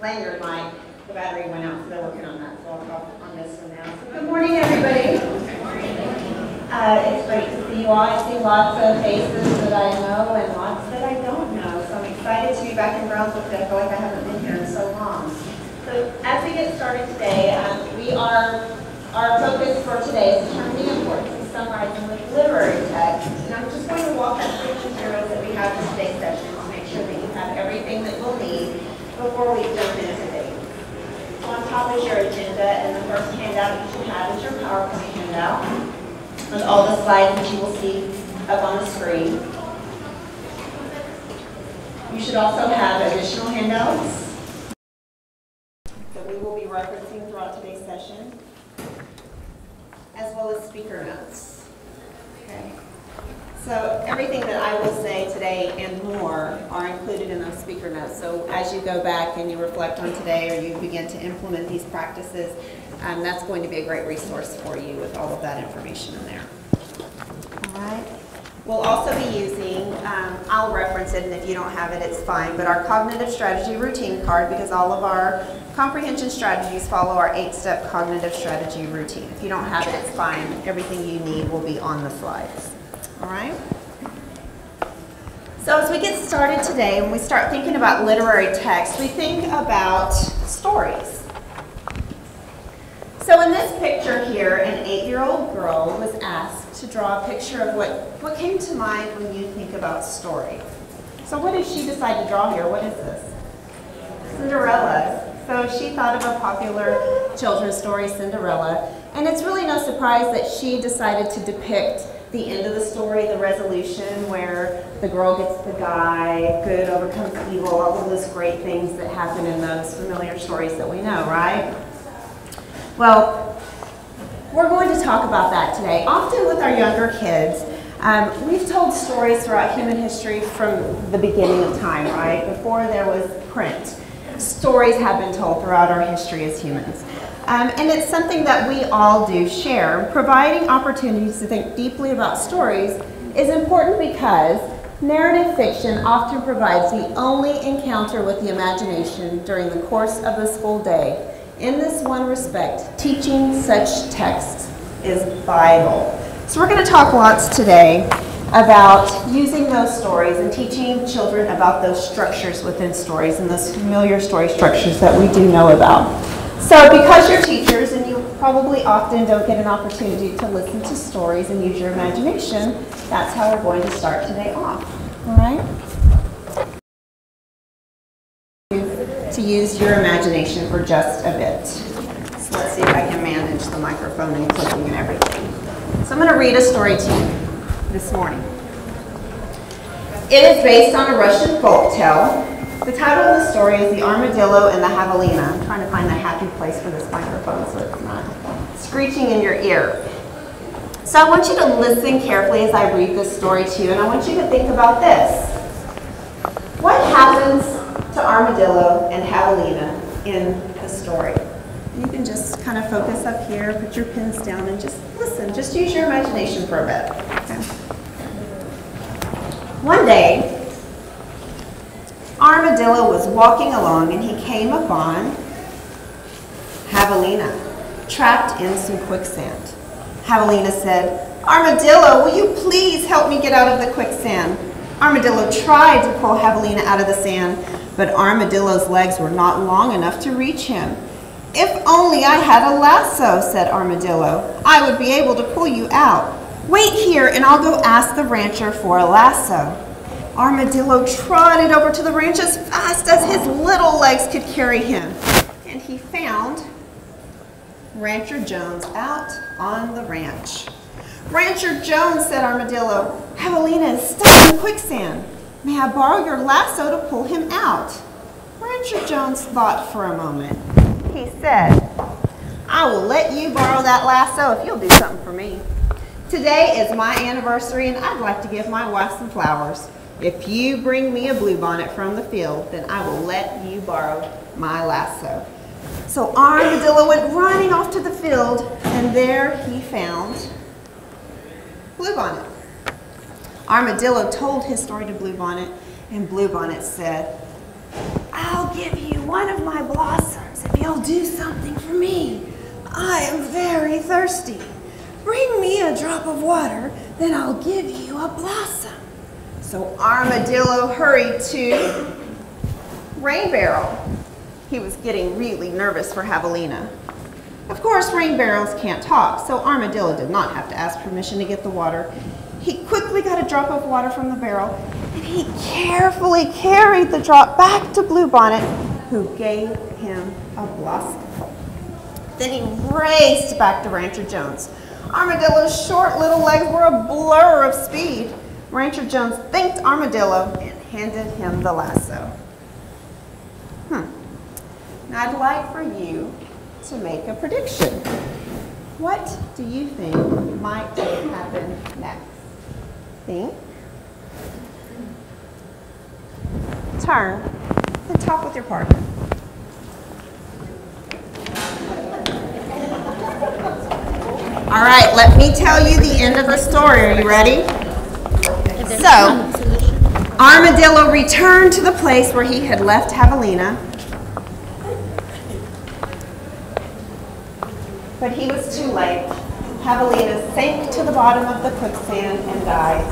lanyard mic, the battery went out, so they're working on that. So I'll talk on this one now. So good morning, everybody. It's great to see you all. I see lots of faces that I know and lots that I don't know. So I'm excited to be back in Brownsville today. I feel like I haven't been here in so long. So as we get started today, our focus for today is determining the importance of summarizing with literary text. And I'm just going to walk us through the materials that we have in today's session to make sure that you have everything that we'll need before we jump into today. So on top is your agenda, and the first handout you should have is your PowerPoint handout with all the slides that you will see up on the screen. You should also have additional handouts that we will be referencing throughout today's session, as well as speaker notes. Okay. So everything that I will say today and more are included in those speaker notes. So as you go back and you reflect on today or you begin to implement these practices, that's going to be a great resource for you with all of that information in there. All right. We'll also be using, I'll reference it, and if you don't have it, it's fine, but our cognitive strategy routine card, because all of our comprehension strategies follow our 8-step cognitive strategy routine. If you don't have it, it's fine. Everything you need will be on the slides. All right? So as we get started today, when we start thinking about literary text, we think about stories. So in this picture here, an 8-year-old girl was asked to draw a picture of what came to mind when you think about story. So what did she decide to draw here? What is this? Cinderella. So she thought of a popular children's story, Cinderella, and it's really no surprise that she decided to depict the end of the story, the resolution, where the girl gets the guy, good overcomes evil, all of those great things that happen in those familiar stories that we know, right? Well, we're going to talk about that today. Often with our younger kids, we've told stories throughout human history from the beginning of time, right? Before there was print. Stories have been told throughout our history as humans. And it's something that we all do share. Providing opportunities to think deeply about stories is important because narrative fiction often provides the only encounter with the imagination during the course of the school day. In this one respect, teaching such texts is vital. So we're going to talk lots today about using those stories and teaching children about those structures within stories and those familiar story structures that we do know about. So because you're teachers and you probably often don't get an opportunity to listen to stories and use your imagination, that's how we're going to start today off. All right? To use your imagination for just a bit. So let's see if I can manage the microphone and clicking and everything. So I'm going to read a story to you this morning. It is based on a Russian folk tale. The title of the story is The Armadillo and the Javelina. I'm trying to find a happy place for this microphone so it's not screeching in your ear. So I want you to listen carefully as I read this story to you, and I want you to think about this. What happens to Armadillo and Javelina in the story? You can just kind of focus up here, put your pins down, and just listen. Just use your imagination for a bit. Okay. One day, Armadillo was walking along and he came upon Javelina, trapped in some quicksand. Javelina said, "Armadillo, will you please help me get out of the quicksand?" Armadillo tried to pull Javelina out of the sand, but Armadillo's legs were not long enough to reach him. "If only I had a lasso," said Armadillo, "I would be able to pull you out. Wait here and I'll go ask the rancher for a lasso." Armadillo trotted over to the ranch as fast as his little legs could carry him, and he found Rancher Jones out on the ranch. "Rancher Jones," said Armadillo, "Javelina is stuck in quicksand. May I borrow your lasso to pull him out?" Rancher Jones thought for a moment. He said, "I will let you borrow that lasso if you'll do something for me. Today is my anniversary and I'd like to give my wife some flowers. If you bring me a bluebonnet from the field, then I will let you borrow my lasso." So Armadillo went running off to the field, and there he found Bluebonnet. Armadillo told his story to Bluebonnet, and Bluebonnet said, "I'll give you one of of my blossoms if you'll do something for me. I am very thirsty. Bring me a drop of water, then I'll give you a blossom." So Armadillo hurried to Rain Barrel. He was getting really nervous for Javelina. Of course, rain barrels can't talk, so Armadillo did not have to ask permission to get the water. He quickly got a drop of water from the barrel, and he carefully carried the drop back to Bluebonnet, who gave him a blossom. Then he raced back to Rancher Jones. Armadillo's short little legs were a blur of speed. Rancher Jones thanked Armadillo and handed him the lasso. Now I'd like for you to make a prediction. What do you think might happen next? Think. Turn and talk with your partner. All right, let me tell you the end of the story. Are you ready? So, Armadillo returned to the place where he had left Javelina, but he was too late. Javelina sank to the bottom of the quicksand and died.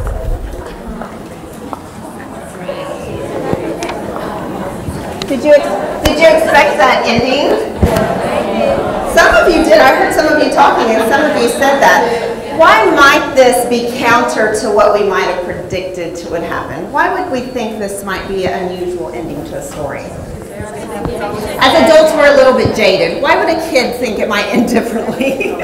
Did you expect that ending? Some of you did. I heard some of you talking, and some of you said that. Why might this be counter to what we might have predicted would happen? Why would we think this might be an unusual ending to a story? As adults, we're a little bit jaded. Why would a kid think it might end differently?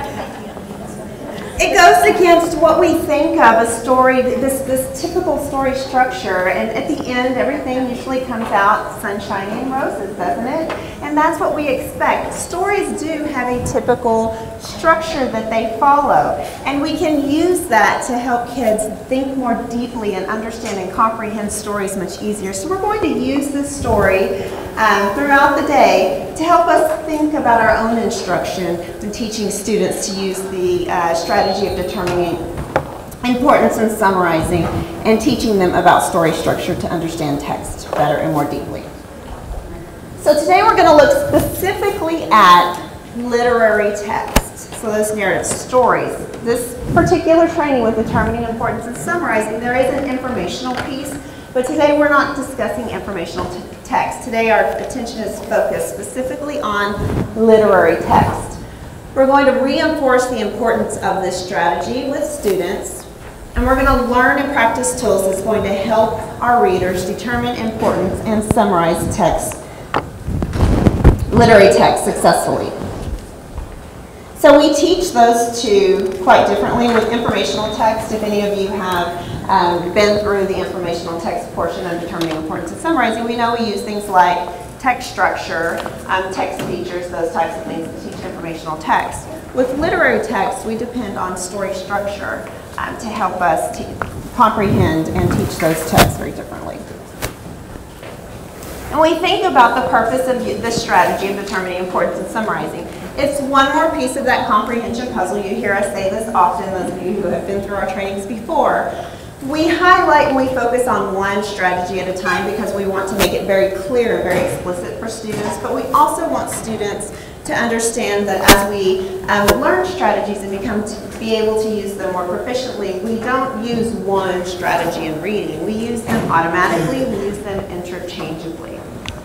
It goes against what we think of a story, this typical story structure, and at the end, everything usually comes out sunshine and roses, doesn't it? And that's what we expect. Stories do have a typical structure that they follow, and we can use that to help kids think more deeply and understand and comprehend stories much easier. So we're going to use this story throughout the day to help us think about our own instruction and teaching students to use the strategy of determining importance and summarizing and teaching them about story structure to understand text better and more deeply. So today we're going to look specifically at literary text. So those narrative stories. This particular training with determining importance and summarizing, there is an informational piece, but today we're not discussing informational text. Today our attention is focused specifically on literary text. We're going to reinforce the importance of this strategy with students, and we're going to learn and practice tools that's going to help our readers determine importance and summarize text, literary text successfully. So we teach those two quite differently with informational text. If any of you have been through the informational text portion of determining importance and summarizing, we know we use things like text structure, text features, those types of things to teach informational text. With literary text, we depend on story structure to help us comprehend and teach those texts very differently. And we think about the purpose of this strategy of determining importance and summarizing. It's one more piece of that comprehension puzzle. You hear us say this often, those of you who have been through our trainings before. We highlight and we focus on one strategy at a time because we want to make it very clear and very explicit for students, but we also want students to understand that as we learn strategies and be able to use them more proficiently, we don't use one strategy in reading. We use them automatically, we use them interchangeably.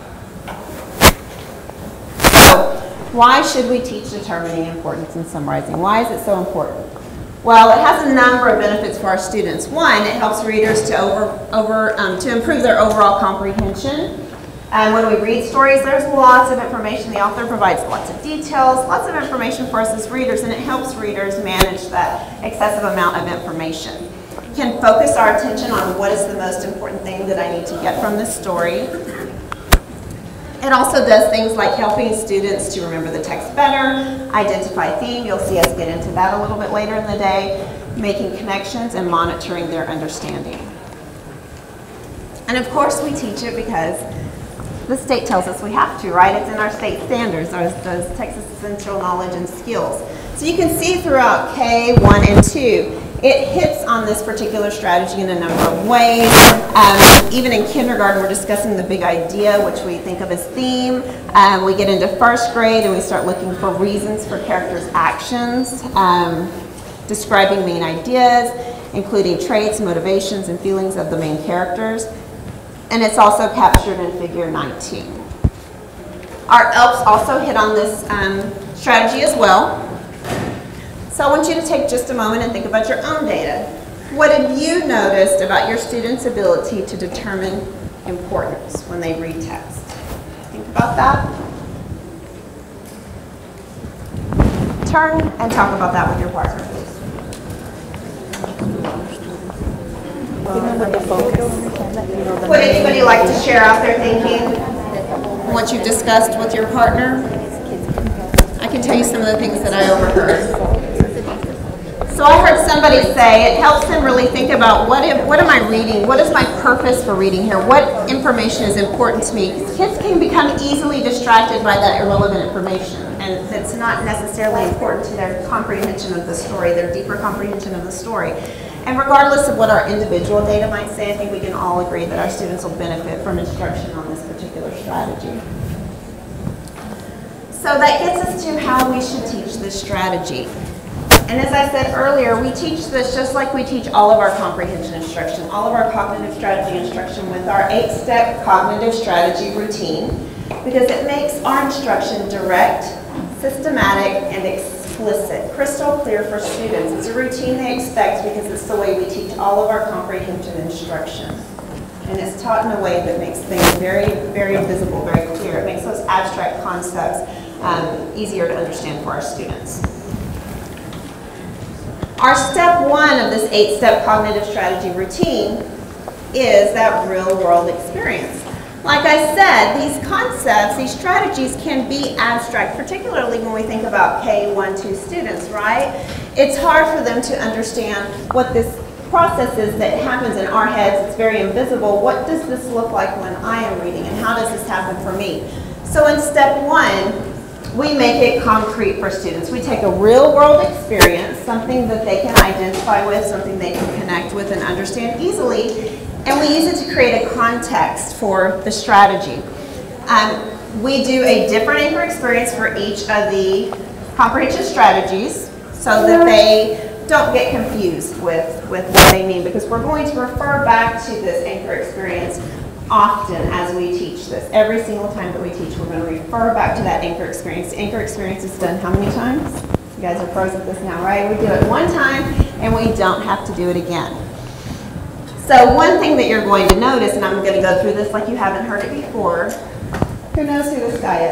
So, why should we teach determining importance and summarizing? Why is it so important? Well, it has a number of benefits for our students. One, it helps readers to improve their overall comprehension. When we read stories, there's lots of information. The author provides lots of details, lots of information for us as readers, and it helps readers manage that excessive amount of information. It can focus our attention on what is the most important thing that I need to get from this story. It also does things like helping students to remember the text better, identify theme. You'll see us get into that a little bit later in the day, making connections and monitoring their understanding. And of course we teach it because the state tells us we have to, right? It's in our state standards, those Texas Essential Knowledge and Skills. So you can see throughout K1 and 2, It hits on this particular strategy in a number of ways. Even in kindergarten, we're discussing the big idea, which we think of as theme. We get into first grade and we start looking for reasons for characters' actions, describing main ideas, including traits, motivations, and feelings of the main characters. And it's also captured in figure 19. Our ELPs also hit on this strategy as well. So I want you to take just a moment and think about your own data. What have you noticed about your students' ability to determine importance when they read text? Think about that. Turn and talk about that with your partner, please. Would anybody like to share out their thinking? What you've discussed with your partner? I can tell you some of the things that I overheard. So I heard somebody say it helps them really think about what am I reading? What is my purpose for reading here? What information is important to me? Kids can become easily distracted by that irrelevant information, and it's not necessarily important to their comprehension of the story, their deeper comprehension of the story. And regardless of what our individual data might say, I think we can all agree that our students will benefit from instruction on this particular strategy. So that gets us to how we should teach this strategy. And as I said earlier, we teach this just like we teach all of our comprehension instruction, all of our cognitive strategy instruction with our 8-step cognitive strategy routine, because it makes our instruction direct, systematic, and explicit, crystal clear for students. It's a routine they expect because it's the way we teach all of our comprehension instruction. And it's taught in a way that makes things very, very visible, very clear. It makes those abstract concepts easier to understand for our students. Our step 1 of this 8-step cognitive strategy routine is that real-world experience. Like I said, these concepts, these strategies can be abstract, particularly when we think about K-1-2 students, right? It's hard for them to understand what this process is that happens in our heads. It's very invisible. What does this look like when I am reading, and how does this happen for me? So in step 1, we make it concrete for students. We take a real world experience, something that they can identify with, something they can connect with and understand easily, and we use it to create a context for the strategy. We do a different anchor experience for each of the comprehension strategies so that they don't get confused with what they mean, because we're going to refer back to this anchor experience often as we teach this. Every single time that we teach, we're going to refer back to that anchor experience. The anchor experience is done how many times? You guys are pros at this now, right? We do it one time and we don't have to do it again. So one thing that you're going to notice, and I'm going to go through this like you haven't heard it before. Who knows who this guy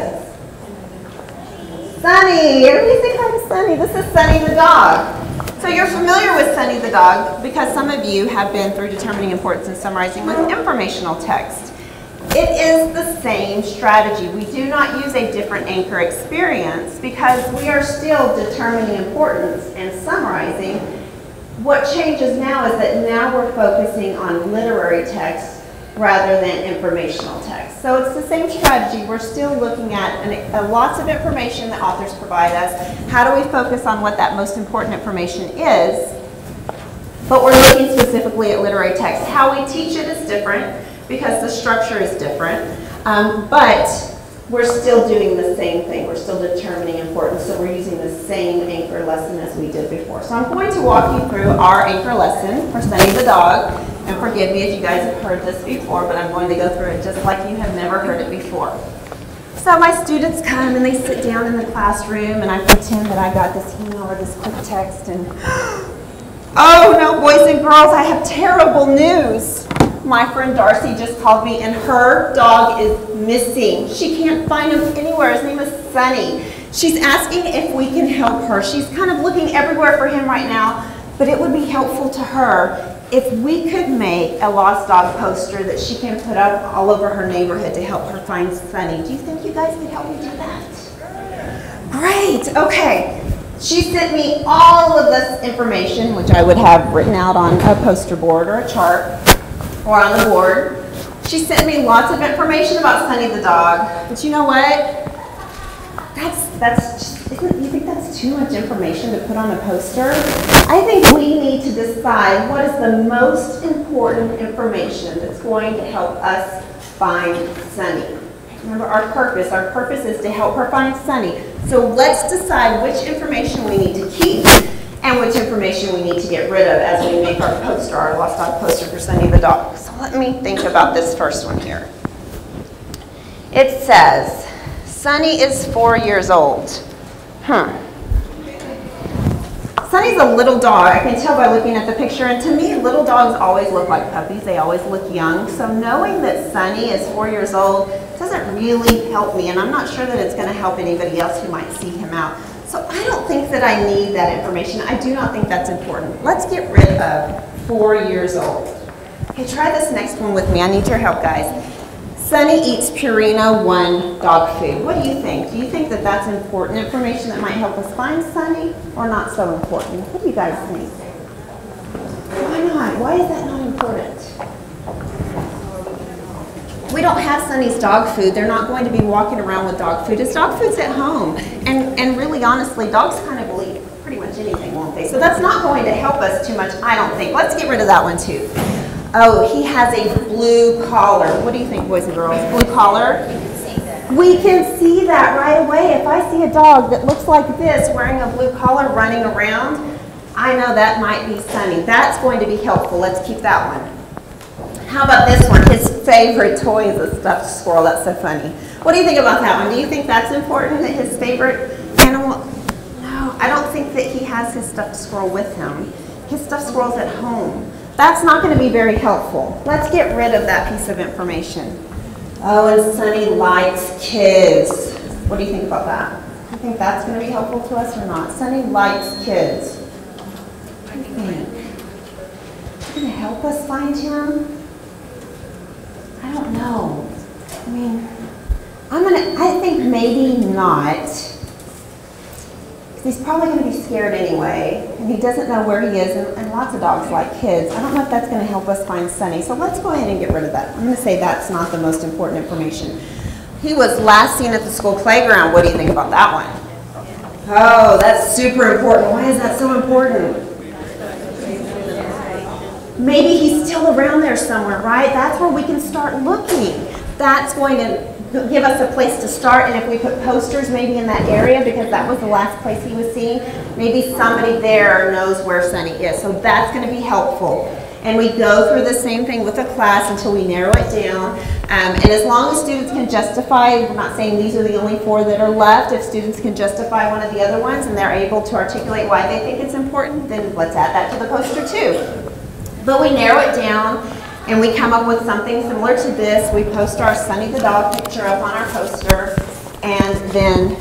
is? Sunny! Everybody say hi to Sunny. This is Sunny the dog. So you're familiar with Sunny the dog because some of you have been through determining importance and summarizing with informational text. It is the same strategy. We do not use a different anchor experience because we are still determining importance and summarizing. What changes now is that now we're focusing on literary text rather than informational text. So it's the same strategy. We're still looking at lots of information that authors provide us. How do we focus on what that most important information is? But we're looking specifically at literary text. How we teach it is different because the structure is different, but we're still doing the same thing. We're still determining importance, so we're using the same anchor lesson as we did before. So I'm going to walk you through our anchor lesson for Sunny the dog. And forgive me if you guys have heard this before, but I'm going to go through it just like you have never heard it before. So my students come and they sit down in the classroom and I pretend that I got this email or this quick text and, oh no, boys and girls, I have terrible news. My friend Darcy just called me and her dog is missing. She can't find him anywhere. His name is Sunny. She's asking if we can help her. She's kind of looking everywhere for him right now, but it would be helpful to her if we could make a lost dog poster that she can put up all over her neighborhood to help her find Sunny. Do you think you guys could help me do that? Great, okay. She sent me all of this information, which I would have written out on a poster board or a chart or on the board. She sent me lots of information about Sunny the dog. But you know what? You think that's too much information to put on a poster? I think we need to decide what is the most important information that's going to help us find Sunny. Remember our purpose. Our purpose is to help her find Sunny. So let's decide which information we need to keep and which information we need to get rid of as we make our poster, our lost dog poster for Sunny the dog. So let me think about this first one here. It says, Sunny is 4 years old. Sunny's a little dog. I can tell by looking at the picture, and to me, little dogs always look like puppies. They always look young. So knowing that Sunny is 4 years old doesn't really help me, and I'm not sure that it's going to help anybody else who might see him out. So I don't think that I need that information. I do not think that's important. Let's get rid of 4 years old. Okay, try this next one with me. I need your help, guys. Sunny eats Purina ONE dog food. What do you think? Do you think that that's important information that might help us find Sunny, or not so important? What do you guys think? Why not? Why is that not important? We don't have Sunny's dog food. They're not going to be walking around with dog food. His dog food's at home. And really, honestly, dogs kind of will eat pretty much anything, won't they? So that's not going to help us too much, I don't think. Let's get rid of that one, too. Oh, he has a blue collar. What do you think, boys and girls? Blue collar? We can see that right away. If I see a dog that looks like this wearing a blue collar running around, I know that might be Sunny. That's going to be helpful. Let's keep that one. How about this one? His favorite toy is a stuffed squirrel. That's so funny. What do you think about that one? Do you think that's important, that his favorite animal? No, I don't think that he has his stuffed squirrel with him. His stuffed squirrel's at home. That's not going to be very helpful. Let's get rid of that piece of information. Oh, and Sunny likes kids. What do you think about that? Do you think that's going to be helpful to us or not? Sunny likes kids. What do you think? Is it going to help us find him? I don't know. I mean, I think maybe not. He's probably going to be scared anyway, and he doesn't know where he is, and lots of dogs like kids. I don't know if that's going to help us find Sunny, so let's go ahead and get rid of that. I'm going to say that's not the most important information. He was last seen at the school playground. What do you think about that one? Oh, that's super important. Why is that so important? Maybe he's still around there somewhere, right? That's where we can start looking. That's going to give us a place to start, and if we put posters maybe in that area, because that was the last place he was seen, maybe somebody there knows where Sunny is. So that's going to be helpful. And we go through the same thing with the class until we narrow it down. And as long as students can justify, we're not saying these are the only 4 that are left, if students can justify one of the other ones and they're able to articulate why they think it's important, then let's add that to the poster too. But we narrow it down, and we come up with something similar to this. We post our Sunny the dog picture up on our poster, and then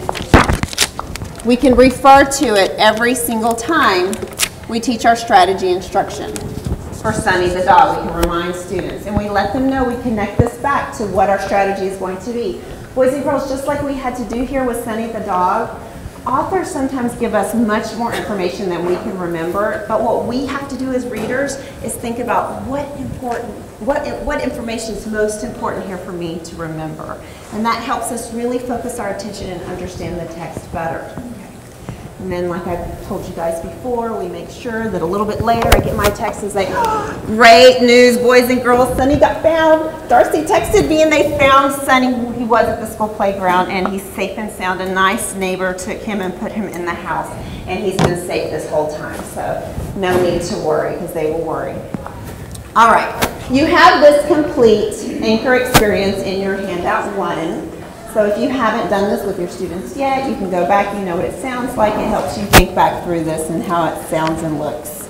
we can refer to it every single time we teach our strategy instruction for Sunny the dog. We can remind students, and we let them know, we connect this back to what our strategy is going to be. Boys and girls, just like we had to do here with Sunny the dog, authors sometimes give us much more information than we can remember, but what we have to do as readers is think about what information is most important here for me to remember. And that helps us really focus our attention and understand the text better. And then, like I told you guys before, we make sure that a little bit later I get my text and say, oh, great news, boys and girls, Sunny got found. Darcy texted me and they found Sunny. He was at the school playground and he's safe and sound. A nice neighbor took him and put him in the house, and he's been safe this whole time. So no need to worry, because they will worry. All right, you have this complete anchor experience in your handout 1. So if you haven't done this with your students yet, you can go back, you know what it sounds like. It helps you think back through this and how it sounds and looks.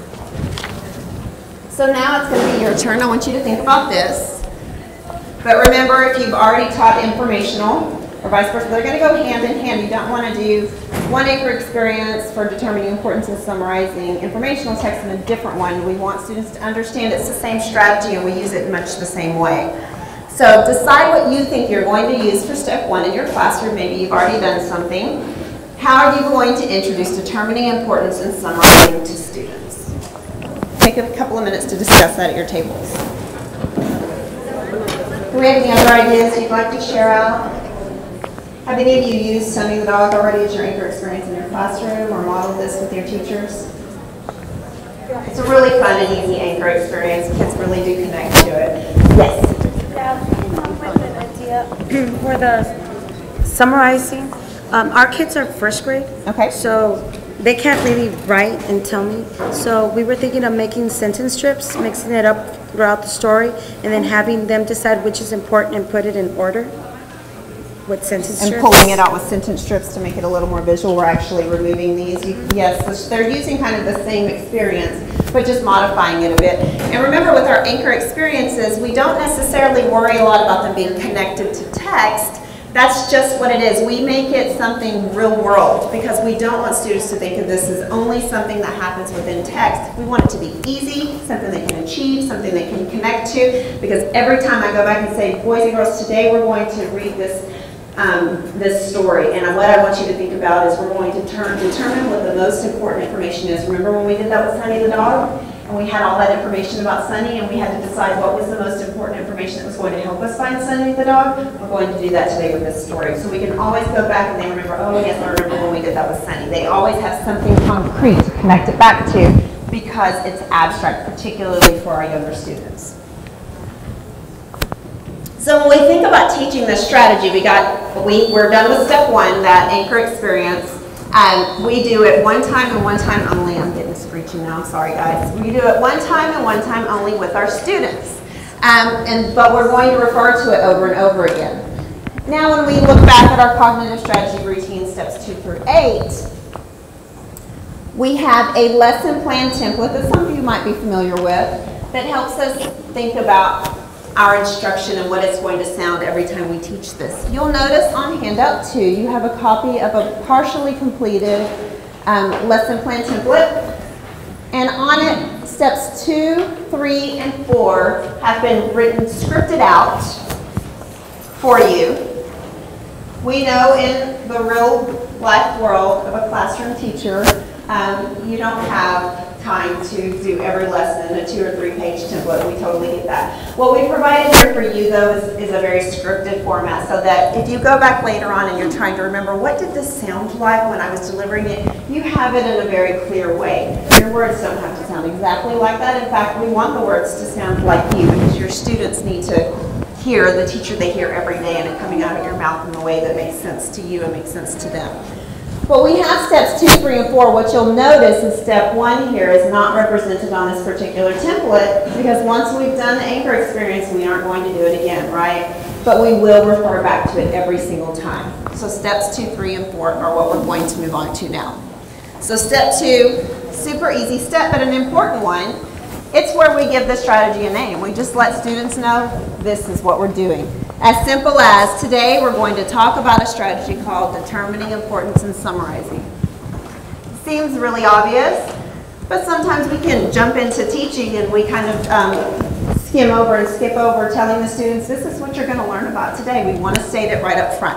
So now it's going to be your turn. I want you to think about this. But remember, if you've already taught informational or vice versa, they're going to go hand in hand. You don't want to do one anchor experience for determining importance and summarizing informational text and a different one. We want students to understand it's the same strategy and we use it much the same way. So decide what you think you're going to use for step 1 in your classroom. Maybe you've already done something. How are you going to introduce determining importance and summarizing to students? Take a couple of minutes to discuss that at your tables. Do we have any other ideas you'd like to share out? Have any of you used Sonny the Dog already as your anchor experience in your classroom or modeled this with your teachers? It's a really fun and easy anchor experience. Kids really do connect to it. Yes? Yeah, I came up with an idea for the summarizing. Our kids are first grade. Okay. So they can't really write and tell me. So we were thinking of making sentence strips, mixing it up throughout the story, and then having them decide which is important and put it in order with sentence strips. And pulling it out with sentence strips to make it a little more visual. We're actually removing these. Yes, so they're using kind of the same experience, but just modifying it a bit. And remember, with our anchor experiences, we don't necessarily worry a lot about them being connected to text. That's just what it is. We make it something real world because we don't want students to think of this as only something that happens within text. We want it to be easy, something they can achieve, something they can connect to, because every time I go back and say, boys and girls, today we're going to read this story, and what I want you to think about is we're going to determine what the most important information is. Remember when we did that with Sonny the dog? And we had all that information about Sonny, and we had to decide what was the most important information that was going to help us find Sonny the dog. We're going to do that today with this story. So we can always go back and they remember, oh yes, I remember when we did that with Sonny. They always have something concrete to connect it back to because it's abstract, particularly for our younger students. So when we think about teaching this strategy, we're done with step one, that anchor experience. We do it one time and one time only. I'm getting screechy now, I'm sorry guys. We do it one time and one time only with our students. But we're going to refer to it over and over again. Now when we look back at our cognitive strategy routine, steps 2 through 8, we have a lesson plan template that some of you might be familiar with that helps us think about our instruction and what it's going to sound every time we teach this. You'll notice on handout 2, you have a copy of a partially completed lesson plan template. And on it, steps 2, 3, and 4 have been written, scripted out for you. We know in the real life world of a classroom teacher, you don't have time to do every lesson in a 2 or 3 page template. We totally get that. What we provided here for you though is a very scripted format so that if you go back later on and you're trying to remember what did this sound like when I was delivering it, you have it in a very clear way. Your words don't have to sound exactly like that. In fact, we want the words to sound like you because your students need to hear the teacher they hear every day and it coming out of your mouth in a way that makes sense to you and makes sense to them. But we have steps 2, 3, and 4. What you'll notice is step 1 here is not represented on this particular template because once we've done the anchor experience, we aren't going to do it again, right? But we will refer back to it every single time. So steps 2, 3, and 4 are what we're going to move on to now. So step 2, super easy step, but an important one. It's where we give the strategy a name. We just let students know this is what we're doing. As simple as today we're going to talk about a strategy called determining importance and summarizing. Seems really obvious, but sometimes we can jump into teaching and we kind of skim over and skip over telling the students this is what you're going to learn about today. We want to state it right up front.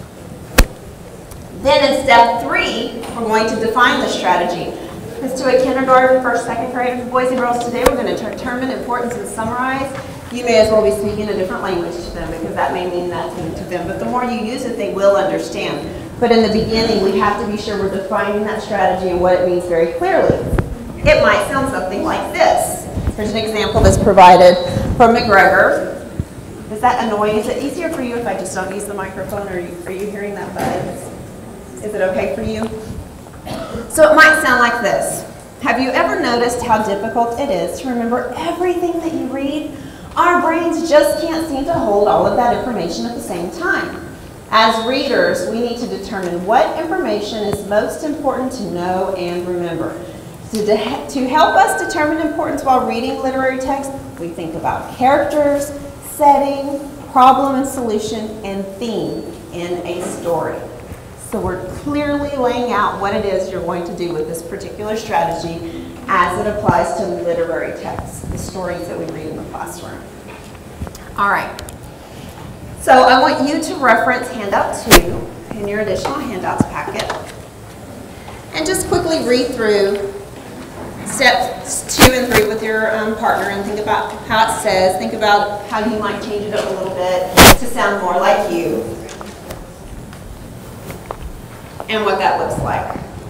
Then in step 3, we're going to define the strategy. Because to a kindergarten, first, second grade boys and girls today, we're going to determine importance and summarize. You may as well be speaking a different language to them because that may mean nothing to them. But the more you use it, they will understand. But in the beginning, we have to be sure we're defining that strategy and what it means very clearly. It might sound something like this. Here's an example that's provided from McGregor. Does that annoy you? Is it easier for you if I just don't use the microphone? Are you hearing that buzz? Is it okay for you? So it might sound like this. Have you ever noticed how difficult it is to remember everything that you read? Our brains just can't seem to hold all of that information at the same time. As readers, we need to determine what information is most important to know and remember. To help us determine importance while reading literary text, we think about characters, setting, problem and solution, and theme in a story. So we're clearly laying out what it is you're going to do with this particular strategy as it applies to literary texts, the stories that we read in the classroom. All right. So I want you to reference handout 2 in your additional handouts packet and just quickly read through steps 2 and 3 with your partner and think about how it says, think about how you might change it up a little bit to sound more like you. and what that looks like.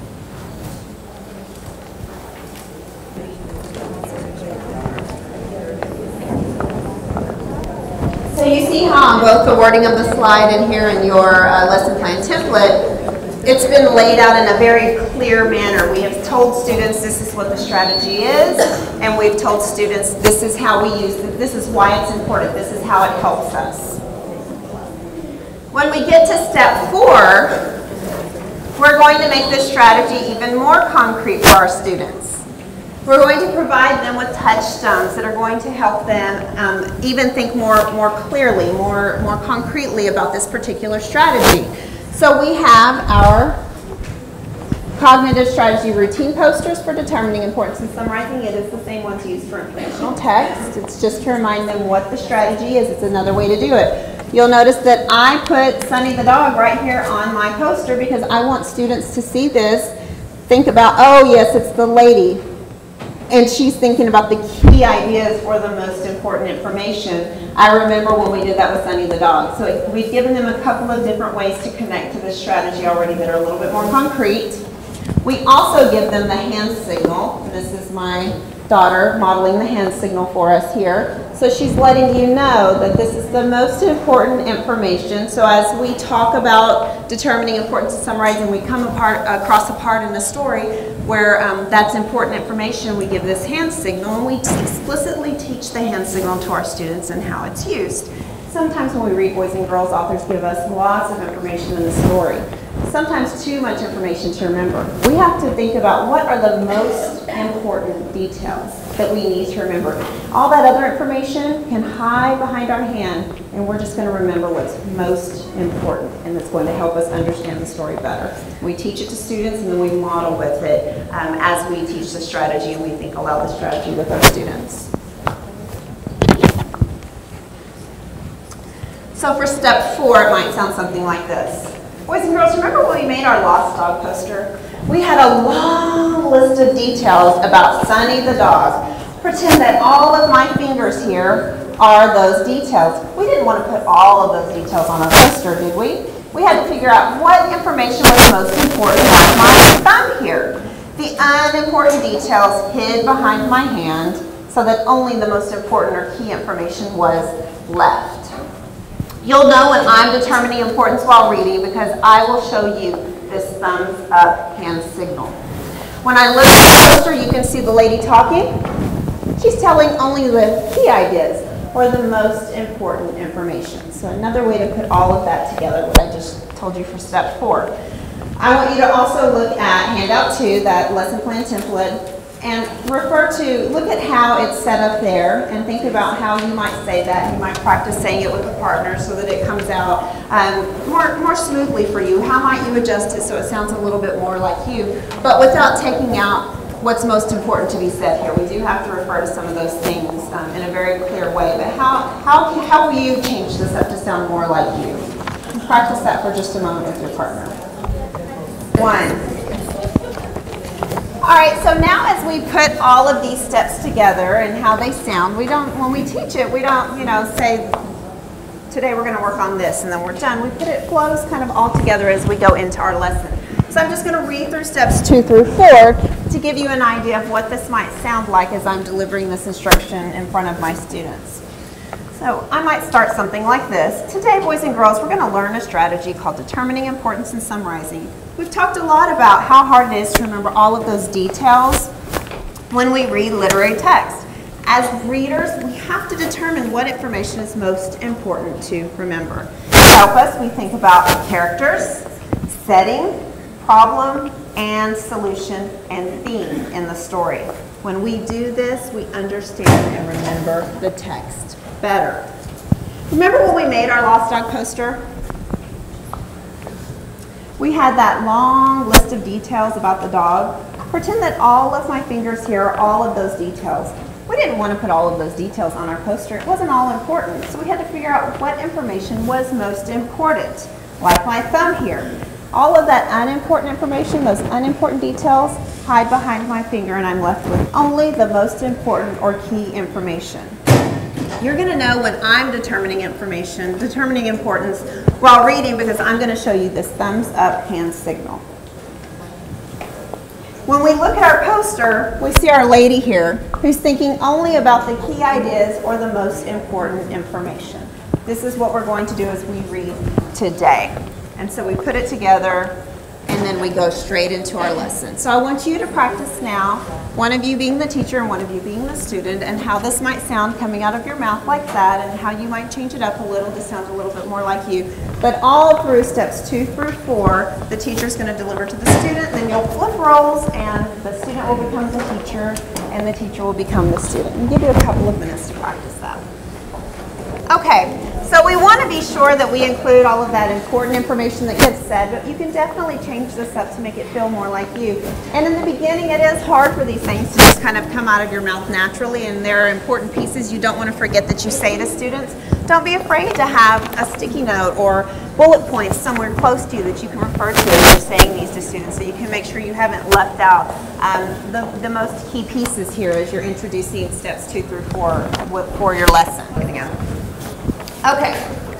So you see how on both the wording of the slide and here in your lesson plan template, it's been laid out in a very clear manner. We have told students this is what the strategy is, and we've told students this is how we use it, this is why it's important, this is how it helps us. When we get to step 4, we're going to make this strategy even more concrete for our students. We're going to provide them with touchstones that are going to help them even think more clearly, more concretely about this particular strategy. So we have our cognitive strategy routine posters for determining importance and summarizing. It is the same ones used for informational text. It's just to remind them what the strategy is. It's another way to do it. You'll notice that I put Sunny the dog right here on my poster because I want students to see this, think about, oh yes, it's the lady. And she's thinking about the key ideas or the most important information. I remember when we did that with Sunny the dog. So we've given them a couple of different ways to connect to this strategy already that are a little bit more concrete. We also give them the hand signal. This is my daughter modeling the hand signal for us here. So she's letting you know that this is the most important information. So as we talk about determining importance and summarizing, we come across a part in the story where that's important information. We give this hand signal, and we explicitly teach the hand signal to our students and how it's used. Sometimes when we read boys and girls, authors give us lots of information in the story. Sometimes too much information to remember. We have to think about what are the most important details that we need to remember. All that other information can hide behind our hand, and we're just going to remember what's most important, and it's going to help us understand the story better. We teach it to students, and then we model with it as we teach the strategy, and we think aloud the strategy with our students. So for step 4, it might sound something like this. Boys and girls, remember when we made our Lost Dog poster? We had a long list of details about Sunny the dog. Pretend that all of my fingers here are those details. We didn't want to put all of those details on our poster, did we? We had to figure out what information was most important, like my thumb here. The unimportant details hid behind my hand so that only the most important or key information was left. You'll know when I'm determining importance while reading because I will show you this thumbs up hand signal. When I look at the poster, you can see the lady talking. She's telling only the key ideas or the most important information. So another way to put all of that together, what I just told you for step 4. I want you to also look at handout 2, that lesson plan template, and look at how it's set up there and think about how you might say that. You might practice saying it with a partner so that it comes out more smoothly for you. How might you adjust it so it sounds a little bit more like you, but without taking out what's most important to be said here. We do have to refer to some of those things in a very clear way, but how will you change this up to sound more like you? And practice that for just a moment with your partner. 1. All right, so now as we put all of these steps together and how they sound, when we teach it, we don't, say, today we're going to work on this and then we're done. We put it flows kind of all together as we go into our lesson. So I'm just going to read through steps 2 through 4 to give you an idea of what this might sound like as I'm delivering this instruction in front of my students. So I might start something like this. Today, boys and girls, we're going to learn a strategy called determining importance and summarizing. We've talked a lot about how hard it is to remember all of those details when we read literary text. As readers, we have to determine what information is most important to remember. To help us, we think about characters, setting, problem, and solution, and theme in the story. When we do this, we understand and remember the text better. Remember when we made our Lost Dog poster? We had that long list of details about the dog. Pretend that all of my fingers here are all of those details. We didn't want to put all of those details on our poster. It wasn't all important, so we had to figure out what information was most important, like my thumb here. All of that unimportant information, those unimportant details, hide behind my finger, and I'm left with only the most important or key information. You're going to know when I'm determining information, determining importance, while reading because I'm going to show you this thumbs up hand signal. When we look at our poster, we see our lady here who's thinking only about the key ideas or the most important information. This is what we're going to do as we read today. And so we put it together and then we go straight into our lesson. So I want you to practice now, one of you being the teacher and one of you being the student, and how this might sound coming out of your mouth like that, and how you might change it up a little to sound a little bit more like you. But all through steps 2 through 4, the teacher's going to deliver to the student, then you'll flip roles, and the student will become the teacher, and the teacher will become the student. And give you a couple of minutes to practice that. Okay, so we want to be sure that we include all of that important information that gets said, but you can definitely change this up to make it feel more like you. And in the beginning, it is hard for these things to just kind of come out of your mouth naturally, and there are important pieces you don't want to forget that you say to students. Don't be afraid to have a sticky note or bullet points somewhere close to you that you can refer to as you're saying these to students, so you can make sure you haven't left out the most key pieces here as you're introducing steps 2 through 4 for your lesson. Okay,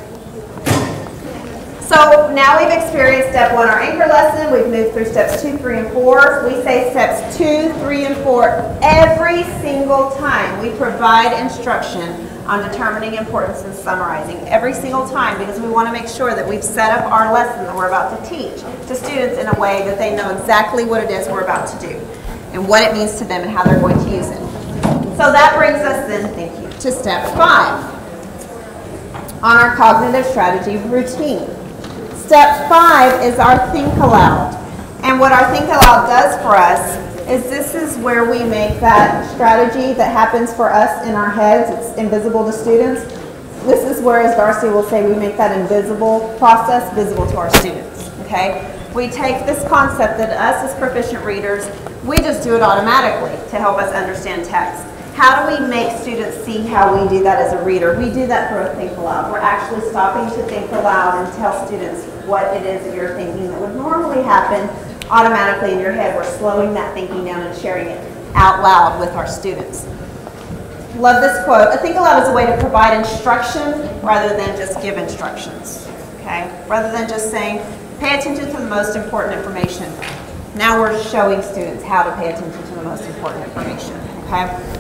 so now we've experienced step 1, our anchor lesson. We've moved through steps 2, 3, and 4. We say steps 2, 3, and 4 every single time we provide instruction on determining importance and summarizing. Every single time, because we want to make sure that we've set up our lesson that we're about to teach to students in a way that they know exactly what it is we're about to do and what it means to them and how they're going to use it. So that brings us then, thank you, to step 5. On our cognitive strategy routine. Step 5 is our think aloud. And what our think aloud does for us is this is where we make that strategy that happens for us in our heads. It's invisible to students. This is where, as Darcy will say, we make that invisible process visible to our students. Okay? We take this concept that us as proficient readers, we just do it automatically to help us understand text. How do we make students see how we do that as a reader? We do that through a think aloud. We're actually stopping to think aloud and tell students what it is that you're thinking that would normally happen automatically in your head. We're slowing that thinking down and sharing it out loud with our students. Love this quote. A think aloud is a way to provide instruction rather than just give instructions. Okay? Rather than just saying, pay attention to the most important information. Now we're showing students how to pay attention to the most important information. Okay?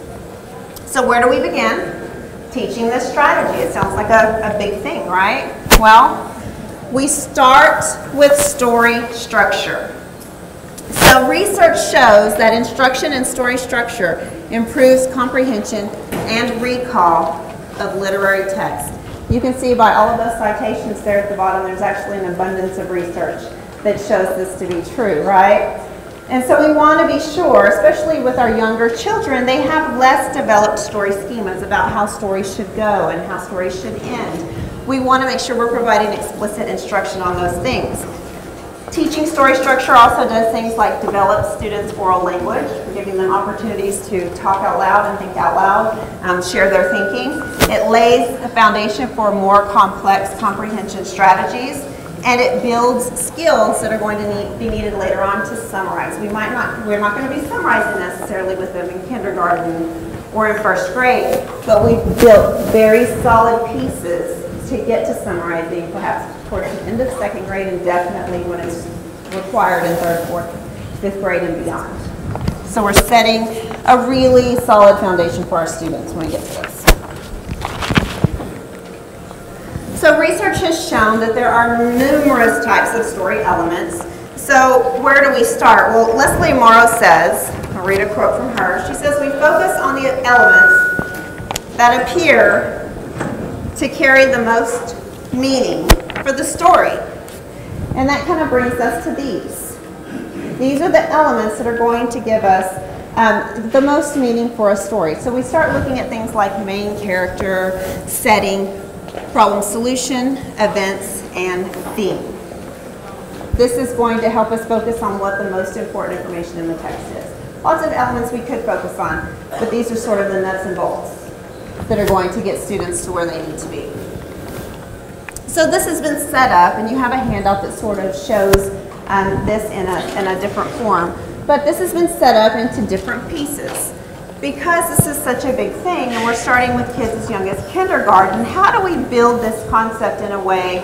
So where do we begin? Teaching this strategy. It sounds like a big thing, right? Well, we start with story structure. So research shows that instruction and story structure improves comprehension and recall of literary text. You can see by all of those citations there at the bottom, there's actually an abundance of research that shows this to be true, right? And so we want to be sure, especially with our younger children, they have less developed story schemas about how stories should go and how stories should end. We want to make sure we're providing explicit instruction on those things. Teaching story structure also does things like develop students' oral language, giving them opportunities to talk out loud and think out loud, share their thinking. It lays a foundation for more complex comprehension strategies. And it builds skills that are going to be needed later on to summarize. We're not going to be summarizing necessarily with them in kindergarten or in first grade, but we've built very solid pieces to get to summarizing perhaps towards the end of second grade and definitely when it's required in third, fourth, fifth grade and beyond. So we're setting a really solid foundation for our students when we get to this. So research has shown that there are numerous types of story elements. So where do we start? Well, Leslie Morrow says, I'll read a quote from her. She says, we focus on the elements that appear to carry the most meaning for the story. And that kind of brings us to these. These are the elements that are going to give us the most meaning for a story. So we start looking at things like main character, setting, problem solution, events, and theme. This is going to help us focus on what the most important information in the text is. Lots of elements we could focus on, but these are sort of the nuts and bolts that are going to get students to where they need to be. So this has been set up, and you have a handout that sort of shows this in a different form, but this has been set up into different pieces. Because this is such a big thing, and we're starting with kids as young as kindergarten, how do we build this concept in a way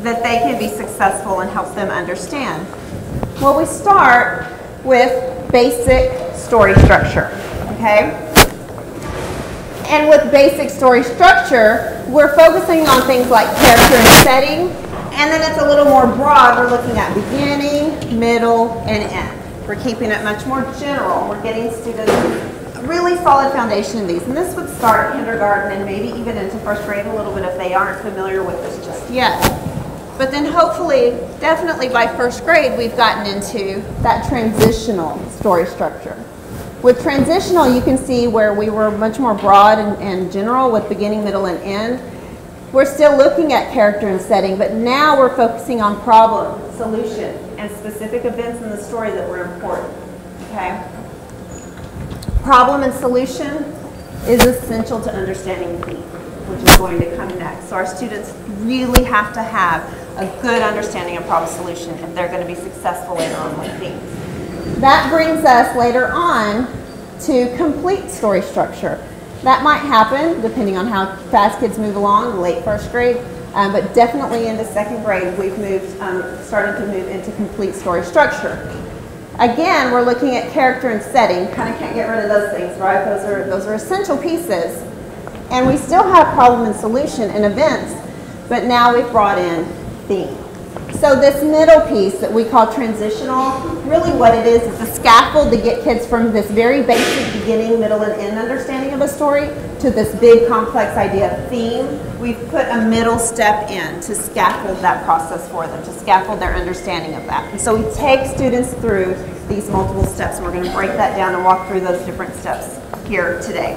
that they can be successful and help them understand? Well, we start with basic story structure, okay? And with basic story structure, we're focusing on things like character and setting, and then it's a little more broad. We're looking at beginning, middle, and end. We're keeping it much more general. We're getting students a really solid foundation in these. And this would start at kindergarten and maybe even into first grade a little bit if they aren't familiar with this just yet. But then hopefully, definitely by first grade, we've gotten into that transitional story structure. With transitional, you can see where we were much more broad and general with beginning, middle, and end. We're still looking at character and setting, but now we're focusing on problem, solution, and specific events in the story that were important, okay? Problem and solution is essential to understanding the theme, which is going to come next. So our students really have to have a good understanding of problem solution if they're going to be successful later on with themes. That brings us later on to complete story structure. That might happen depending on how fast kids move along, late first grade, but definitely into second grade we've started to move into complete story structure. Again, we're looking at character and setting. Kind of can't get rid of those things, right? Those are essential pieces. And we still have problem and solution and events, but now we've brought in theme. So this middle piece that we call transitional, really what it is a scaffold to get kids from this very basic beginning, middle, and end understanding of a story to this big complex idea of theme. We've put a middle step in to scaffold that process for them, to scaffold their understanding of that. And so we take students through these multiple steps, and we're going to break that down and walk through those different steps here today.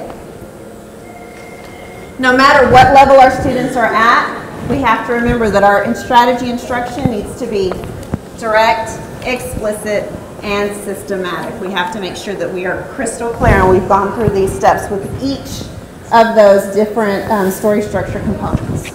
No matter what level our students are at, we have to remember that our strategy instruction needs to be direct, explicit, and systematic. We have to make sure that we are crystal clear, and we've gone through these steps with each of those different story structure components.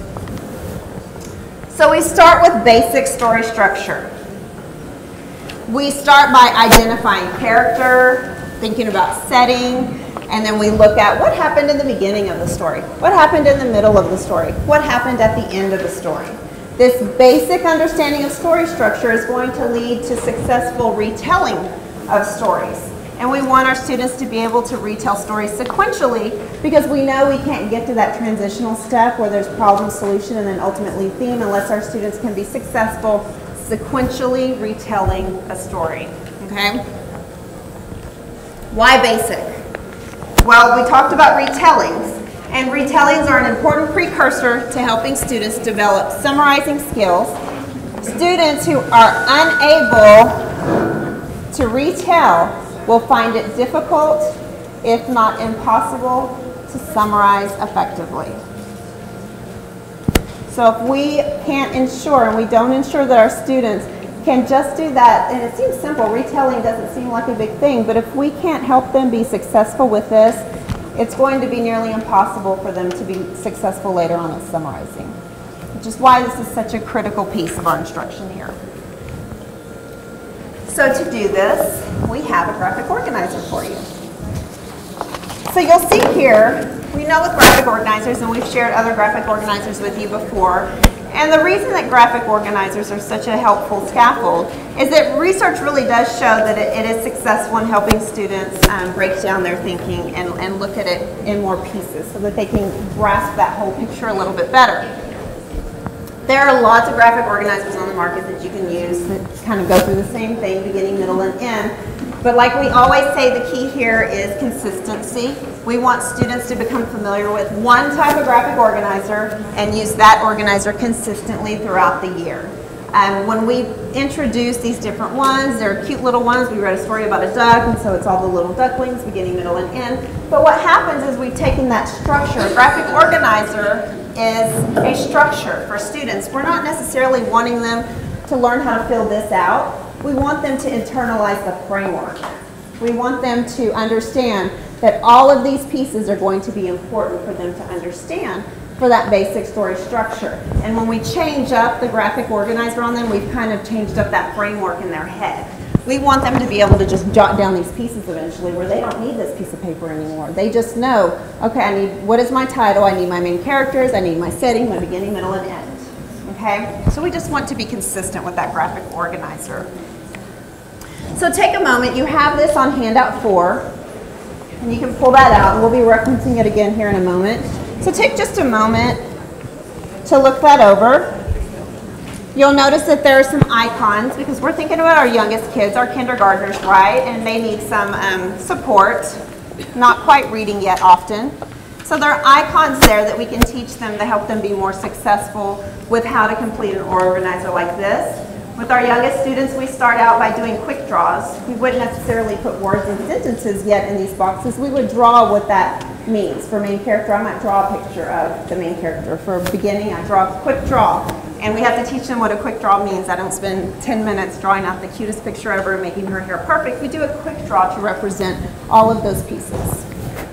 So we start with basic story structure. We start by identifying character, thinking about setting, and then we look at what happened in the beginning of the story, what happened in the middle of the story, what happened at the end of the story. This basic understanding of story structure is going to lead to successful retelling of stories. And we want our students to be able to retell stories sequentially because we know we can't get to that transitional step where there's problem, solution, and then ultimately theme unless our students can be successful sequentially retelling a story, okay? Why basic? Well, we talked about retellings, and retellings are an important precursor to helping students develop summarizing skills. Students who are unable to retell will find it difficult, if not impossible, to summarize effectively. So if we can't ensure, and we don't ensure that our students can just do that, and it seems simple, retelling doesn't seem like a big thing, but if we can't help them be successful with this, it's going to be nearly impossible for them to be successful later on at summarizing, which is why this is such a critical piece of our instruction here. So to do this, we have a graphic organizer for you. So you'll see here, we know with graphic organizers, and we've shared other graphic organizers with you before, and the reason that graphic organizers are such a helpful scaffold is that research really does show that it is successful in helping students break down their thinking and look at it in more pieces so that they can grasp that whole picture a little bit better. There are lots of graphic organizers on the market that you can use that kind of go through the same thing, beginning, middle, and end. But like we always say, the key here is consistency. We want students to become familiar with one type of graphic organizer and use that organizer consistently throughout the year. When we introduce these different ones, they're cute little ones. We read a story about a duck, and so it's all the little ducklings, beginning, middle, and end. But what happens is we've taken that structure. A graphic organizer is a structure for students. We're not necessarily wanting them to learn how to fill this out. We want them to internalize the framework. We want them to understand that all of these pieces are going to be important for them to understand for that basic story structure. And when we change up the graphic organizer on them, we've kind of changed up that framework in their head. We want them to be able to just jot down these pieces eventually where they don't need this piece of paper anymore. They just know, okay, I need, what is my title? I need my main characters, I need my setting, my beginning, middle, and end. okay? So we just want to be consistent with that graphic organizer. So take a moment, you have this on handout 4, and you can pull that out, and we'll be referencing it again here in a moment. So take just a moment to look that over. You'll notice that there are some icons because we're thinking about our youngest kids, our kindergartners, right? And they need some support, not quite reading yet often. So there are icons there that we can teach them to help them be more successful with how to complete an organizer like this. With our youngest students, we start out by doing quick draws. We wouldn't necessarily put words and sentences yet in these boxes. We would draw what that means. For main character, I might draw a picture of the main character. For beginning, I draw a quick draw. And we have to teach them what a quick draw means. I don't spend 10 minutes drawing out the cutest picture ever and making her hair perfect. We do a quick draw to represent all of those pieces.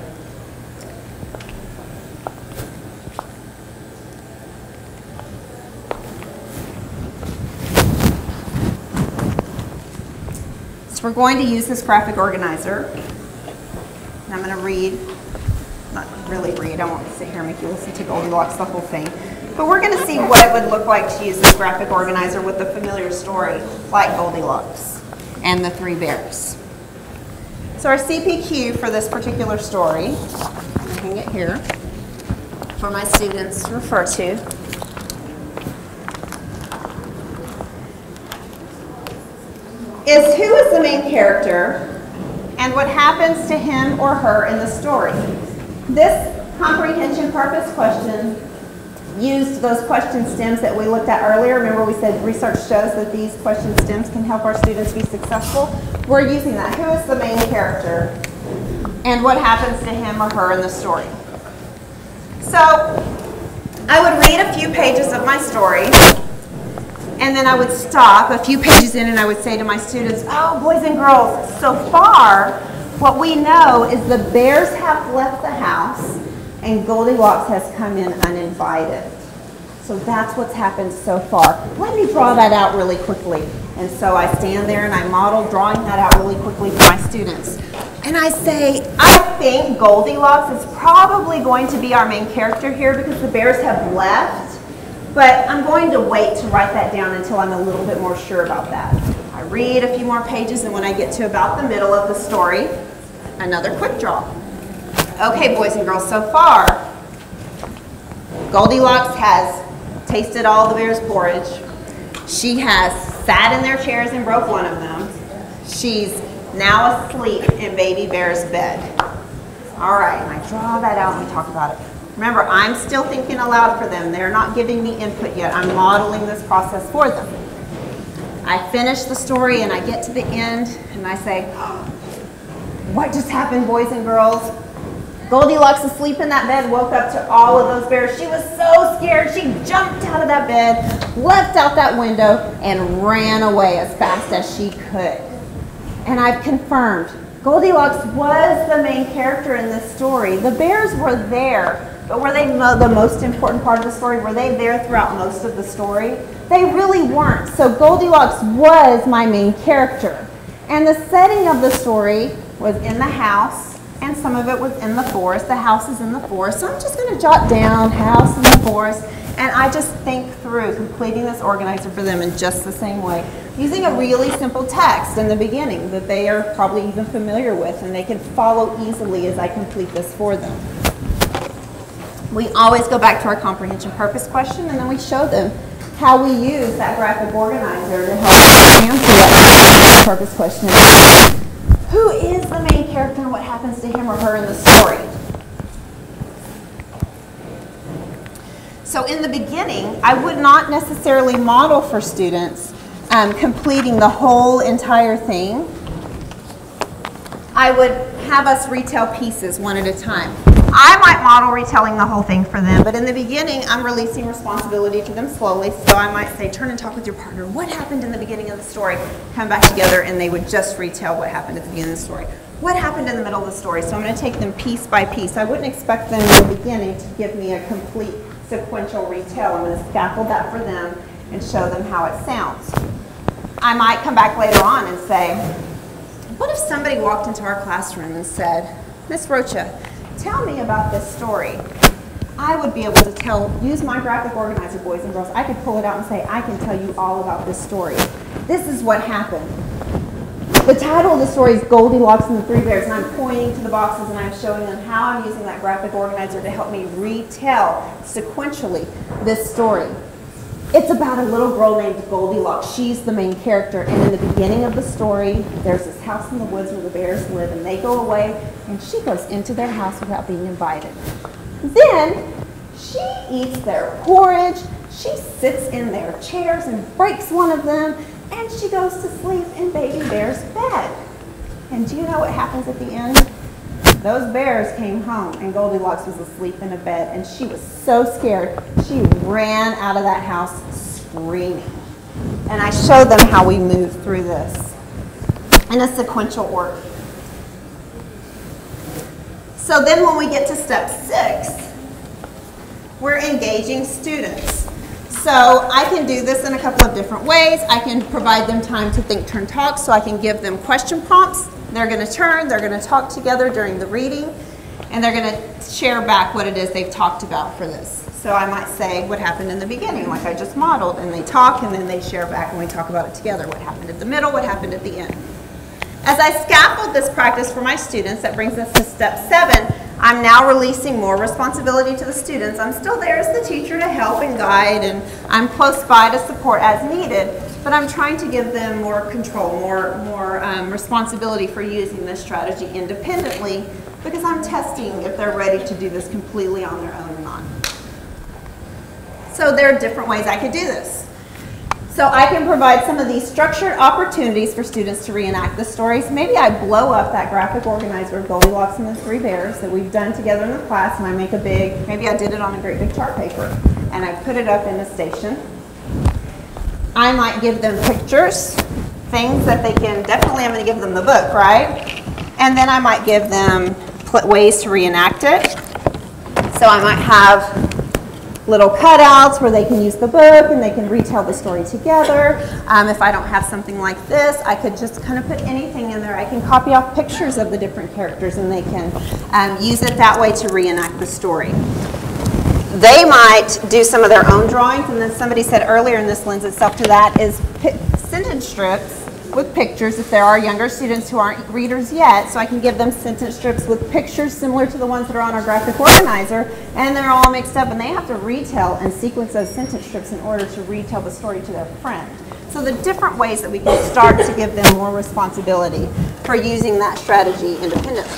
So we're going to use this graphic organizer. And I'm going to read, not really read, I won't sit here and make you listen to Goldilocks the whole thing. But we're going to see what it would look like to use this graphic organizer with a familiar story like Goldilocks and the Three Bears. So our CPQ for this particular story, I'm hang it here for my students to refer to. Is who is the main character and what happens to him or her in the story. This comprehension purpose question used those question stems that we looked at earlier. Remember we said research shows that these question stems can help our students be successful. We're using that. Who is the main character and what happens to him or her in the story? So I would read a few pages of my story and then I would stop a few pages in and I would say to my students, oh, boys and girls, so far what we know is the bears have left the house and Goldilocks has come in uninvited. So that's what's happened so far. Let me draw that out really quickly. And so I stand there and I model drawing that out really quickly for my students. And I say, I think Goldilocks is probably going to be our main character here because the bears have left. But I'm going to wait to write that down until I'm a little bit more sure about that. I read a few more pages and when I get to about the middle of the story, another quick draw. Okay, boys and girls, so far, Goldilocks has tasted all the bear's porridge. She has sat in their chairs and broke one of them. She's now asleep in Baby Bear's bed. All right, and I draw that out and we talk about it. Remember, I'm still thinking aloud for them. They're not giving me input yet. I'm modeling this process for them. I finish the story and I get to the end and I say, what just happened, boys and girls? Goldilocks, asleep in that bed, woke up to all of those bears. She was so scared, she jumped out of that bed, leapt out that window, and ran away as fast as she could. And I've confirmed, Goldilocks was the main character in this story. The bears were there, but were they the most important part of the story? Were they there throughout most of the story? They really weren't. So Goldilocks was my main character. And the setting of the story was in the house, and some of it was in the forest. The house is in the forest. So I'm just going to jot down house in the forest, and I just think through completing this organizer for them in just the same way, using a really simple text in the beginning that they are probably even familiar with, and they can follow easily as I complete this for them. We always go back to our comprehension purpose question, and then we show them how we use that graphic organizer to help answer that purpose question. Who is the main character and what happens to him or her in the story? So in the beginning, I would not necessarily model for students completing the whole entire thing. I would have us retell pieces one at a time. I might model retelling the whole thing for them, but in the beginning, I'm releasing responsibility to them slowly, so I might say, turn and talk with your partner. What happened in the beginning of the story? Come back together, and they would just retell what happened at the beginning of the story. What happened in the middle of the story? So I'm going to take them piece by piece. I wouldn't expect them in the beginning to give me a complete sequential retell. I'm going to scaffold that for them and show them how it sounds. I might come back later on and say, what if somebody walked into our classroom and said, Miss Rocha, tell me about this story. I would be able to use my graphic organizer, boys and girls. I could pull it out and say, I can tell you all about this story. This is what happened. The title of the story is Goldilocks and the Three Bears, and I'm pointing to the boxes and I'm showing them how I'm using that graphic organizer to help me retell sequentially this story. It's about a little girl named Goldilocks. She's the main character, and in the beginning of the story, there's this house in the woods where the bears live, and they go away, and she goes into their house without being invited. Then she eats their porridge, she sits in their chairs and breaks one of them, and she goes to sleep in Baby Bear's bed. And do you know what happens at the end? Those bears came home, and Goldilocks was asleep in a bed, and she was so scared, she ran out of that house screaming. And I showed them how we move through this in a sequential order. So then when we get to step 6, we're engaging students. So I can do this in a couple of different ways. I can provide them time to think, turn, talk, so I can give them question prompts. They're going to turn, they're going to talk together during the reading, and they're going to share back what it is they've talked about for this. So I might say what happened in the beginning, like I just modeled, and they talk, and then they share back, and we talk about it together. What happened at the middle, what happened at the end. As I scaffold this practice for my students, that brings us to step 7. I'm now releasing more responsibility to the students. I'm still there as the teacher to help and guide, and I'm close by to support as needed, but I'm trying to give them more control, more responsibility for using this strategy independently, because I'm testing if they're ready to do this completely on their own or not. So there are different ways I could do this. So I can provide some of these structured opportunities for students to reenact the stories. Maybe I blow up that graphic organizer of Goldilocks and the Three Bears that we've done together in the class, and I make a big, maybe I did it on a great big chart paper, and I put it up in the station. I might give them pictures, things that they can, definitely I'm going to give them the book, right? And then I might give them ways to reenact it. So I might have little cutouts where they can use the book and they can retell the story together. If I don't have something like this, I could just kind of put anything in there. I can copy off pictures of the different characters and they can use it that way to reenact the story. They might do some of their own drawings, and then somebody said earlier, and this lends itself to that, is sentence strips with pictures if there are younger students who aren't readers yet. So I can give them sentence strips with pictures similar to the ones that are on our graphic organizer, and they're all mixed up, and they have to retell and sequence those sentence strips in order to retell the story to their friend. So the different ways that we can start to give them more responsibility for using that strategy independently.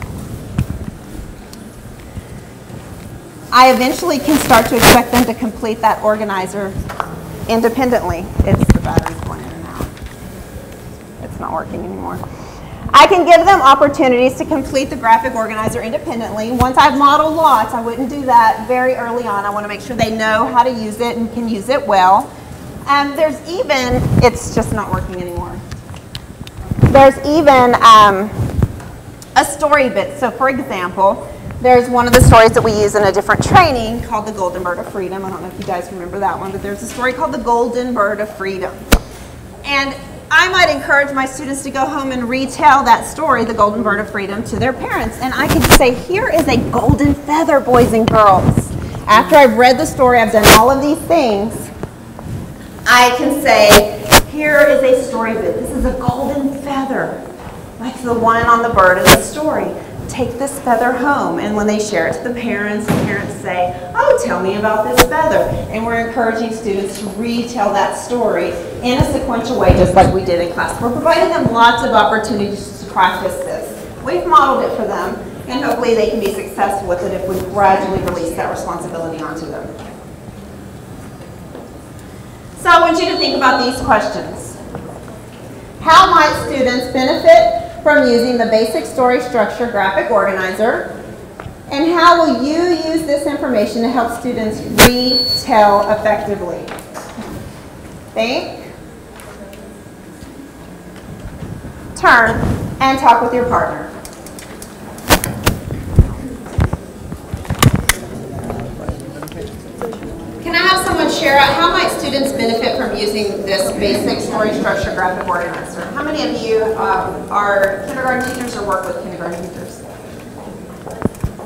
I eventually can start to expect them to complete that organizer independently. It's the battery's going in and out. It's not working anymore. I can give them opportunities to complete the graphic organizer independently. Once I've modeled lots, I wouldn't do that very early on. I want to make sure they know how to use it and can use it well. And there's even, it's just not working anymore. There's even a story bit. So for example, there's one of the stories that we use in a different training called The Golden Bird of Freedom. I don't know if you guys remember that one, but there's a story called The Golden Bird of Freedom. And I might encourage my students to go home and retell that story, The Golden Bird of Freedom, to their parents. And I could say, here is a golden feather, boys and girls. After I've read the story, I've done all of these things, I can say, here is a story bit. This is a golden feather, like the one on the bird in the story. Take this feather home, and when they share it to the parents say, oh, tell me about this feather. And we're encouraging students to retell that story in a sequential way, just like we did in class. We're providing them lots of opportunities to practice this. We've modeled it for them, and hopefully they can be successful with it if we gradually release that responsibility onto them. So I want you to think about these questions. How might students benefit from using the basic story structure graphic organizer? And how will you use this information to help students retell effectively? Think, turn, and talk with your partner. Can I have someone share out how might students benefit from using this basic story structure graphic organizer? How many of you are kindergarten teachers or work with kindergarten teachers?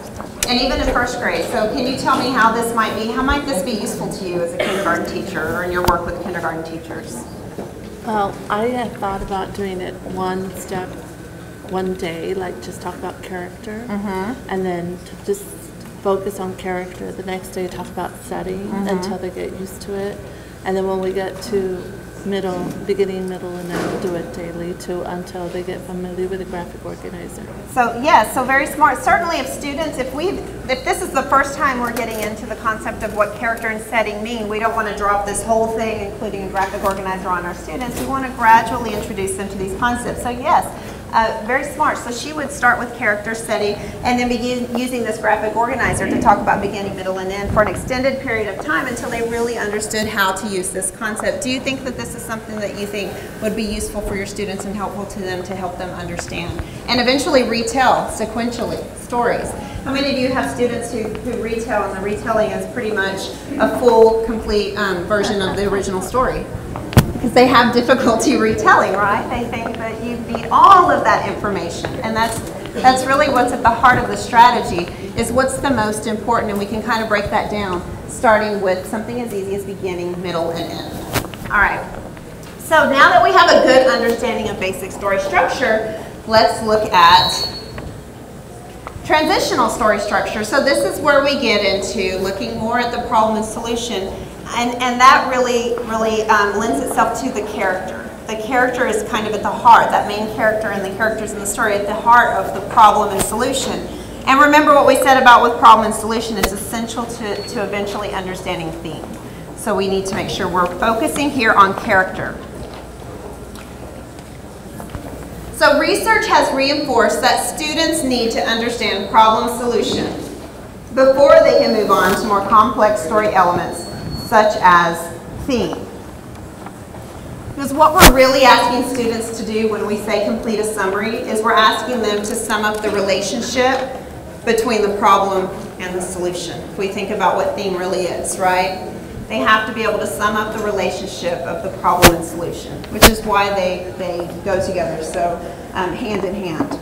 and even in first grade. So can you tell me how might this be useful to you as a kindergarten teacher or in your work with kindergarten teachers? Well, I had thought about doing it one step, one day, like just talk about character, and then just focus on character. The next day talk about setting until they get used to it. And then when we get to beginning, middle, and then we'll do it daily until they get familiar with the graphic organizer. So yes, so very smart. Certainly if students, if this is the first time we're getting into the concept of what character and setting mean, we don't want to drop this whole thing, including a graphic organizer, on our students. We want to gradually introduce them to these concepts. So yes, very smart. So she would start with character setting and then begin using this graphic organizer to talk about beginning, middle, and end for an extended period of time until they really understood how to use this concept. Do you think that this is something that you think would be useful for your students and helpful to them to help them understand? And eventually retell sequentially stories. How many of you have students who retell, and the retelling is pretty much a full, complete version of the original story? Because they have difficulty retelling, right? They think that you need all of that information. And that's really what's at the heart of the strategy, is what's the most important, and we can kind of break that down, starting with something as easy as beginning, middle, and end. All right. So now that we have a good understanding of basic story structure, let's look at transitional story structure. So this is where we get into looking more at the problem and solution. And that really lends itself to the character. The character is kind of at the heart, that main character and the characters in the story at the heart of the problem and solution. And remember what we said about with problem and solution, it's essential to eventually understanding theme. So we need to make sure we're focusing here on character. So research has reinforced that students need to understand problem solution before they can move on to more complex story elements, such as theme. Because what we're really asking students to do when we say complete a summary is we're asking them to sum up the relationship between the problem and the solution. If we think about what theme really is, right? They have to be able to sum up the relationship of the problem and solution, which is why they go together, so hand in hand.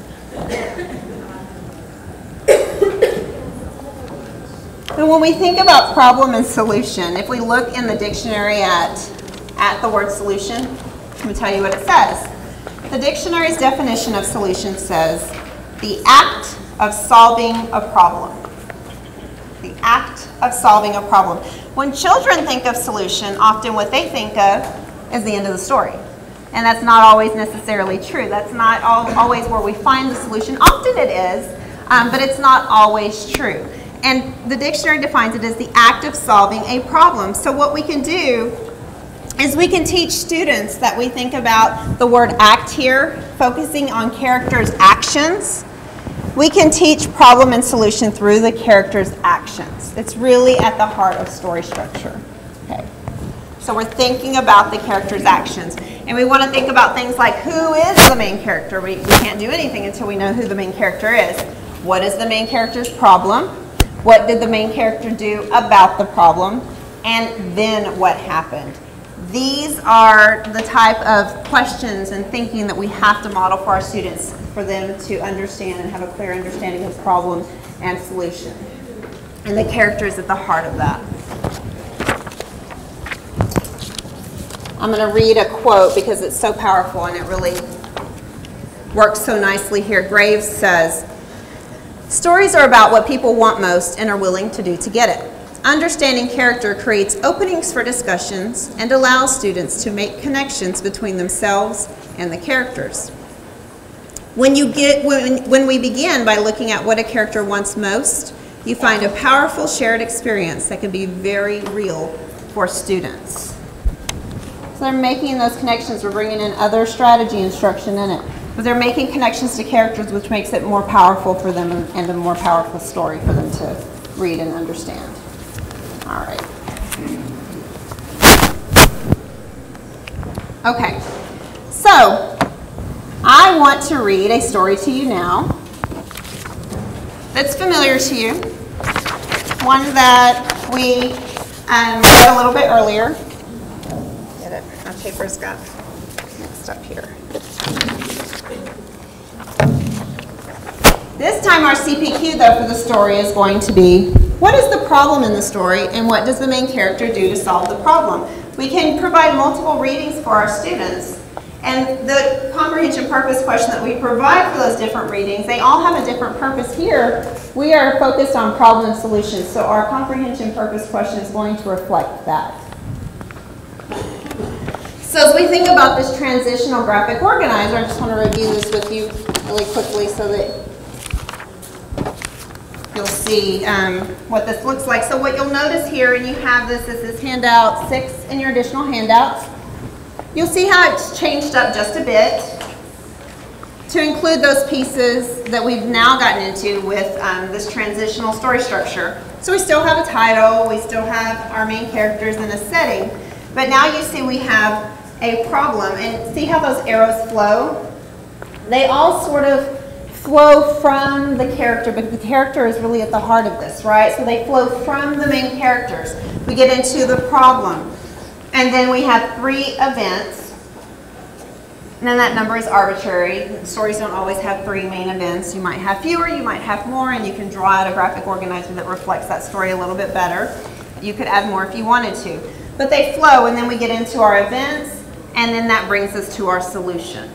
And when we think about problem and solution, if we look in the dictionary at the word solution, let me tell you what it says. The dictionary's definition of solution says, the act of solving a problem. The act of solving a problem. When children think of solution, often what they think of is the end of the story. And that's not always necessarily true. That's not always where we find the solution. Often it is, but it's not always true. And the dictionary defines it as the act of solving a problem. So what we can do is we can teach students that we think about the word act here, focusing on characters' actions. We can teach problem and solution through the characters' actions. It's really at the heart of story structure. Okay. So we're thinking about the characters' actions. And we want to think about things like, who is the main character? We can't do anything until we know who the main character is. What is the main character's problem? What did the main character do about the problem? And then what happened? These are the type of questions and thinking that we have to model for our students for them to understand and have a clear understanding of problem and solution. And the character is at the heart of that. I'm going to read a quote because it's so powerful and it really works so nicely here. Graves says, "Stories are about what people want most and are willing to do to get it. Understanding character creates openings for discussions and allows students to make connections between themselves and the characters. When we begin by looking at what a character wants most, you find a powerful shared experience that can be very real for students." So they're making those connections. We're bringing in other strategy instruction in it. But they're making connections to characters, which makes it more powerful for them and a more powerful story for them to read and understand. All right. Okay. So I want to read a story to you now that's familiar to you. One that we read a little bit earlier. Get it? My paper's got mixed up here. This time our CPQ, though, for the story is going to be, what is the problem in the story and what does the main character do to solve the problem? We can provide multiple readings for our students. And the comprehension purpose question that we provide for those different readings, they all have a different purpose. Here, we are focused on problem and solutions, so our comprehension purpose question is going to reflect that. So as we think about this transitional graphic organizer, I just want to review this with you really quickly so that you'll see what this looks like. So what you'll notice here, and you have this is handout 6 in your additional handouts. You'll see how it's changed up just a bit to include those pieces that we've now gotten into with this transitional story structure. So we still have a title, we still have our main characters in a setting, but now you see we have a problem. And see how those arrows flow? They all sort of flow from the character, but the character is really at the heart of this, right? So they flow from the main characters. We get into the problem. And then we have 3 events, and then that number is arbitrary. Stories don't always have 3 main events. You might have fewer, you might have more, and you can draw out a graphic organizer that reflects that story a little bit better. You could add more if you wanted to. But they flow, and then we get into our events, and then that brings us to our solution.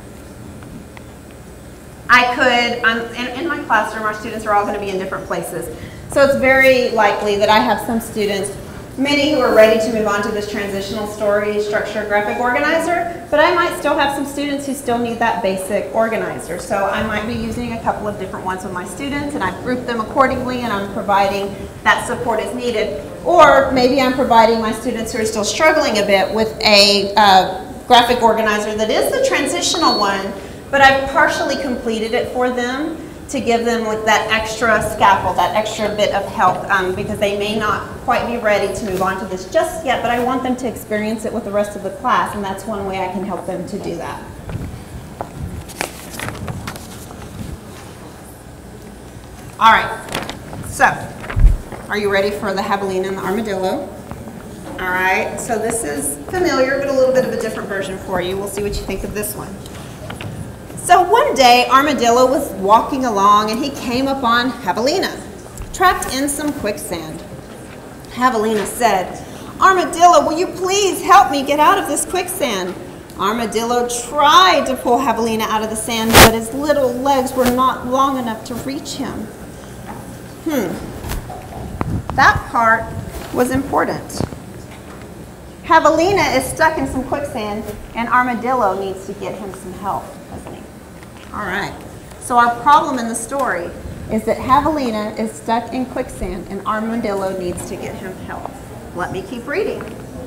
I could, in my classroom, our students are all going to be in different places. So it's very likely that I have some students, many who are ready to move on to this transitional story structure graphic organizer, but I might still have some students who still need that basic organizer. So I might be using a couple of different ones with my students, and I've grouped them accordingly, and I'm providing that support as needed. Or maybe I'm providing my students who are still struggling a bit with a graphic organizer that is the transitional one, but I've partially completed it for them to give them like that extra scaffold, that extra bit of help, because they may not quite be ready to move on to this just yet, but I want them to experience it with the rest of the class, and that's one way I can help them to do that. All right, so are you ready for the javelina and the armadillo? All right, so this is familiar, but a little bit of a different version for you. We'll see what you think of this one. So one day, Armadillo was walking along and he came upon Javelina, trapped in some quicksand. Javelina said, "Armadillo, will you please help me get out of this quicksand?" Armadillo tried to pull Javelina out of the sand, but his little legs were not long enough to reach him. That part was important. Javelina is stuck in some quicksand, and Armadillo needs to get him some help, doesn't he? All right, so our problem in the story is that Javelina is stuck in quicksand and Armadillo needs to get him help. Let me keep reading.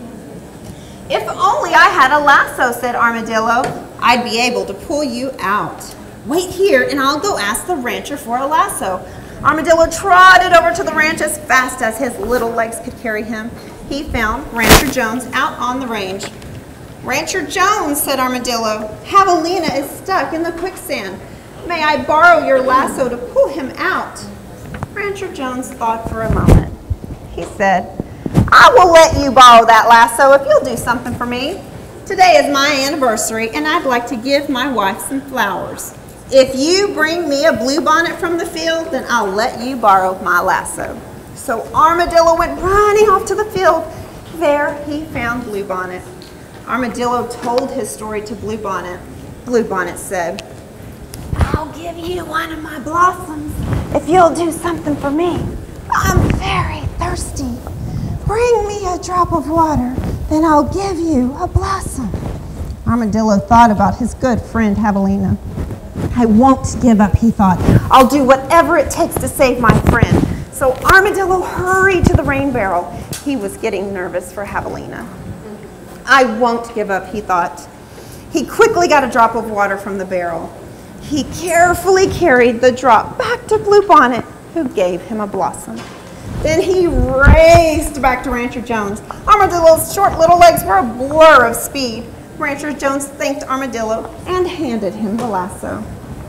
"If only I had a lasso," said Armadillo, "I'd be able to pull you out. Wait here and I'll go ask the rancher for a lasso." Armadillo trotted over to the ranch as fast as his little legs could carry him. He found Rancher Jones out on the range. "Rancher Jones," said Armadillo, "Javelina is stuck in the quicksand. May I borrow your lasso to pull him out?" Rancher Jones thought for a moment. He said, "I will let you borrow that lasso if you'll do something for me. Today is my anniversary and I'd like to give my wife some flowers. If you bring me a bluebonnet from the field, then I'll let you borrow my lasso." So Armadillo went running off to the field. There he found Bluebonnet. Armadillo told his story to Bluebonnet. Bluebonnet said, "I'll give you one of my blossoms if you'll do something for me. I'm very thirsty. Bring me a drop of water, then I'll give you a blossom." Armadillo thought about his good friend Javelina. "I won't give up," he thought. "I'll do whatever it takes to save my friend." So Armadillo hurried to the rain barrel. He was getting nervous for Javelina. "I won't give up," he thought. He quickly got a drop of water from the barrel. He carefully carried the drop back to Bluebonnet, who gave him a blossom. Then he raced back to Rancher Jones. Armadillo's short little legs were a blur of speed. Rancher Jones thanked Armadillo and handed him the lasso.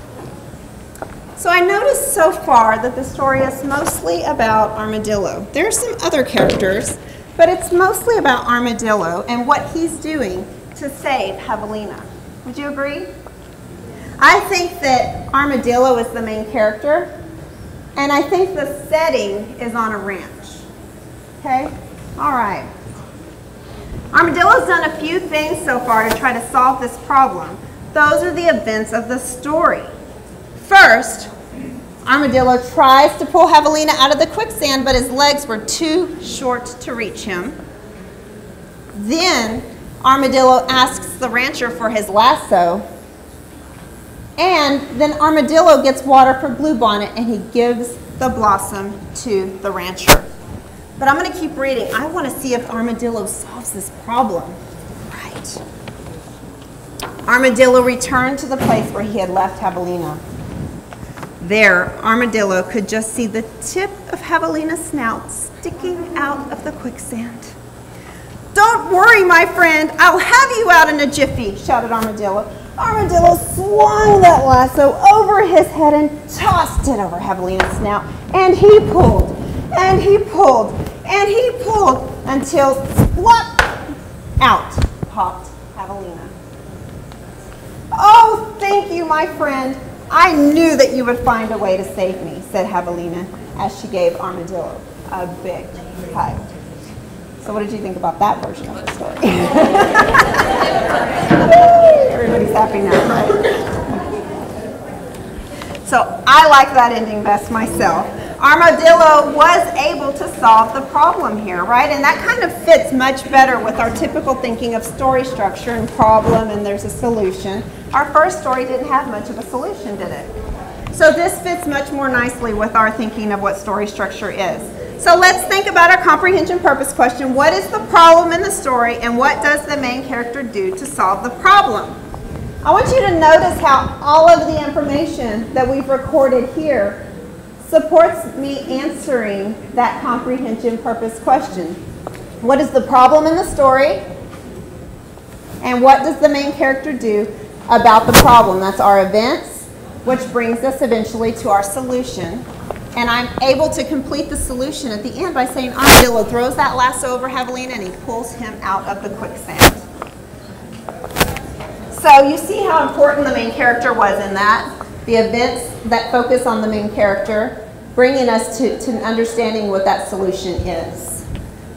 So I noticed so far that the story is mostly about Armadillo. There are some other characters, but it's mostly about Armadillo and what he's doing to save Javelina. Would you agree? I think that Armadillo is the main character, and I think the setting is on a ranch. Okay? All right. Armadillo's done a few things so far to try to solve this problem. Those are the events of the story. First, Armadillo tries to pull Javelina out of the quicksand, but his legs were too short to reach him. Then, Armadillo asks the rancher for his lasso, and then Armadillo gets water for Bluebonnet, and he gives the blossom to the rancher. But I'm going to keep reading. I want to see if Armadillo solves this problem. Right. Armadillo returned to the place where he had left Javelina. There, Armadillo could just see the tip of Javelina's snout sticking out of the quicksand. "Don't worry, my friend. I'll have you out in a jiffy," shouted Armadillo. Armadillo swung that lasso over his head and tossed it over Javelina's snout. And he pulled, and he pulled, and he pulled until splop, out popped Javelina. "Oh, thank you, my friend. I knew that you would find a way to save me," said Javelina as she gave Armadillo a big hug. So what did you think about that version of the story? Everybody's happy now, right? So I like that ending best myself. Armadillo was able to solve the problem here, right? And that kind of fits much better with our typical thinking of story structure and problem, and there's a solution. Our first story didn't have much of a solution, did it? So this fits much more nicely with our thinking of what story structure is. So let's think about our comprehension purpose question. What is the problem in the story, and what does the main character do to solve the problem? I want you to notice how all of the information that we've recorded here supports me answering that comprehension purpose question. What is the problem in the story, and what does the main character do about the problem? That's our events, which brings us eventually to our solution. And I'm able to complete the solution at the end by saying Armadillo throws that lasso over Javelina and he pulls him out of the quicksand. So you see how important the main character was in that. The events that focus on the main character, bringing us to understanding what that solution is.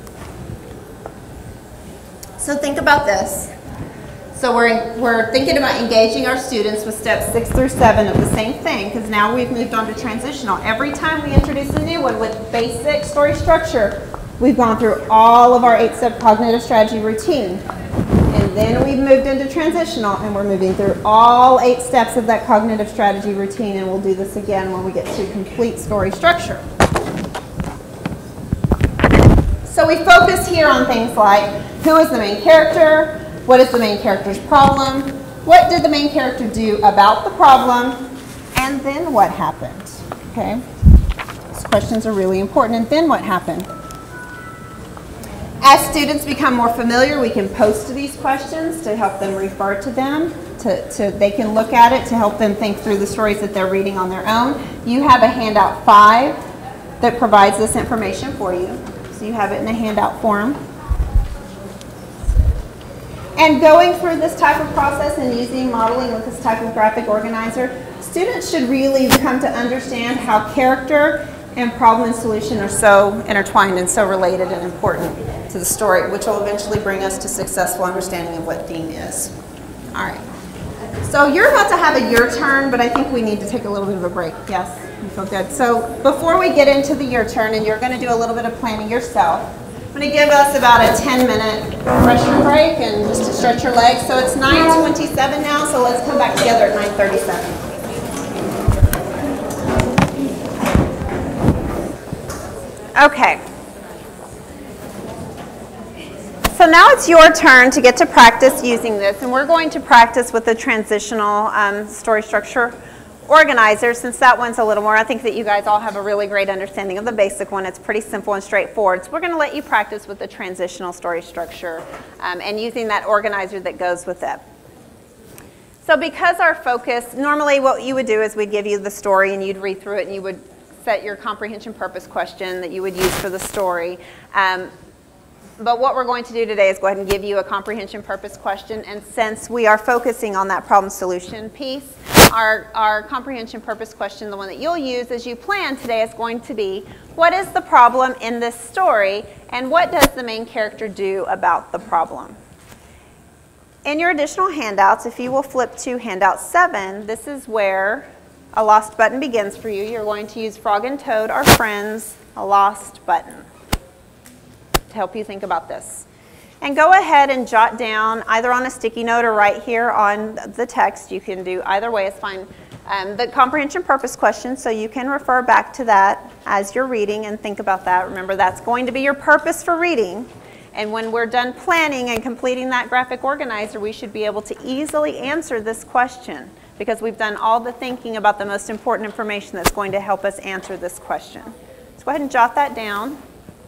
So think about this. So we're thinking about engaging our students with steps 6 through 7 of the same thing, because now we've moved on to transitional. Every time we introduce a new one with basic story structure, we've gone through all of our 8-step cognitive strategy routine. And then we've moved into transitional, and we're moving through all 8 steps of that cognitive strategy routine, and we'll do this again when we get to complete story structure. So we focus here on things like, who is the main character? What is the main character's problem? What did the main character do about the problem? And then what happened? Okay, these questions are really important. And then what happened? As students become more familiar, we can post these questions to help them refer to them. They can look at it to help them think through the stories that they're reading on their own. You have a handout 5 that provides this information for you. So you have it in a handout form. And going through this type of process and using modeling with this type of graphic organizer, students should really come to understand how character and problem and solution are so intertwined and so related and important to the story, which will eventually bring us to successful understanding of what theme is. All right. So you're about to have a your turn, but I think we need to take a little bit of a break. Yes, you feel good. So before we get into the your turn, and you're going to do a little bit of planning yourself, I'm going to give us about a 10-minute refreshment break and just to stretch your legs. So it's 9:27 now, so let's come back together at 9:37. Okay. So now it's your turn to get to practice using this, and we're going to practice with the transitional story structure organizer, since that one's a little more. I think that you guys all have a really great understanding of the basic one. It's pretty simple and straightforward. So we're going to let you practice with the transitional story structure and using that organizer that goes with it. So because our focus, normally what you would do is we'd give you the story and you'd read through it and you would set your comprehension purpose question that you would use for the story. But what we're going to do today is go ahead and give you a comprehension purpose question, and since we are focusing on that problem solution piece, our comprehension purpose question, the one that you'll use as you plan today, is going to be, what is the problem in this story, and what does the main character do about the problem? In your additional handouts, if you will flip to handout 7, this is where a lost button begins for you. You're going to use Frog and Toad are friends, a lost button, to help you think about this. And go ahead and jot down either on a sticky note or right here on the text. You can do either way, it's fine. The comprehension purpose question, so you can refer back to that as you're reading and think about that. Remember, that's going to be your purpose for reading. And when we're done planning and completing that graphic organizer, we should be able to easily answer this question because we've done all the thinking about the most important information that's going to help us answer this question. So go ahead and jot that down.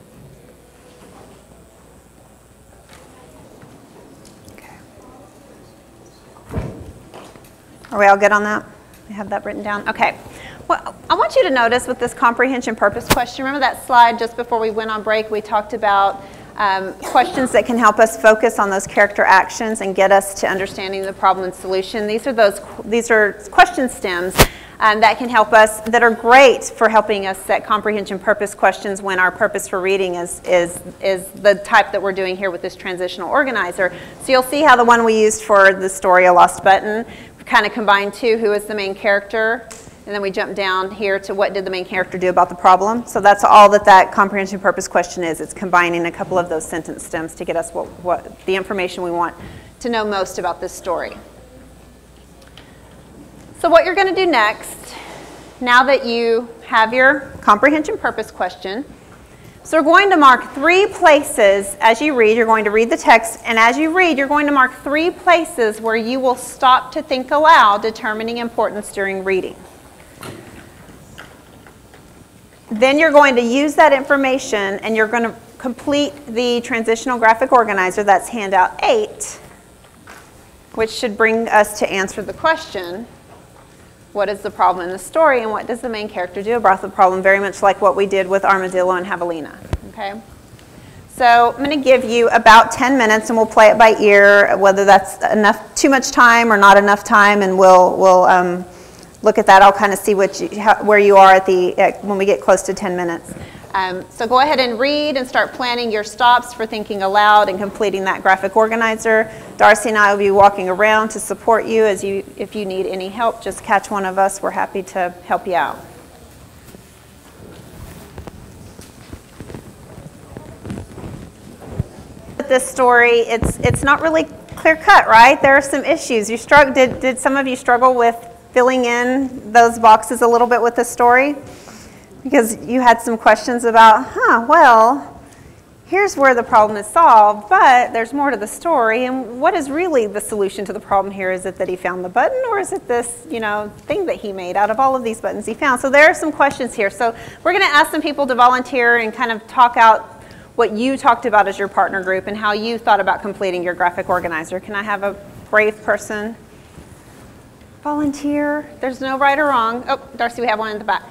Are we all good on that? I have that written down. Okay. Well, I want you to notice with this comprehension purpose question, remember that slide just before we went on break, we talked about questions that can help us focus on those character actions and get us to understanding the problem and solution. These are question stems that can help us, that are great for helping us set comprehension purpose questions when our purpose for reading is the type that we're doing here with this transitional organizer. So you'll see how the one we used for the story, A Lost Button, kind of combined two, who is the main character, and then we jump down here to what did the main character do about the problem. So that's all that comprehension purpose question is. It's combining a couple of those sentence stems to get us what the information we want to know most about this story. So what you're going to do next, now that you have your comprehension purpose question, so we're going to mark 3 places as you read. You're going to read the text, and as you read, you're going to mark 3 places where you will stop to think aloud, determining importance during reading. Then you're going to use that information, and you're going to complete the transitional graphic organizer. That's handout 8, which should bring us to answer the question, what is the problem in the story, and what does the main character do about the problem, very much like what we did with Armadillo and Javelina, okay? So I'm going to give you about 10 minutes, and we'll play it by ear, whether that's too much time or not enough time, and we'll look at that. I'll kind of see where you are when we get close to 10 minutes. So go ahead and read and start planning your stops for thinking aloud and completing that graphic organizer. Darcy and I will be walking around to support you. If you need any help, just catch one of us. We're happy to help you out. This story, it's not really clear cut, right? There are some issues. Did some of you struggle with filling in those boxes a little bit with the story? Because you had some questions about, well, here's where the problem is solved, but there's more to the story, and what is really the solution to the problem here? Is it that he found the button, or is it this, thing that he made out of all of these buttons he found? So there are some questions here. So we're going to ask some people to volunteer and kind of talk out what you talked about as your partner group and how you thought about completing your graphic organizer. Can I have a brave person volunteer? There's no right or wrong. Oh, Darcy, we have one in the back.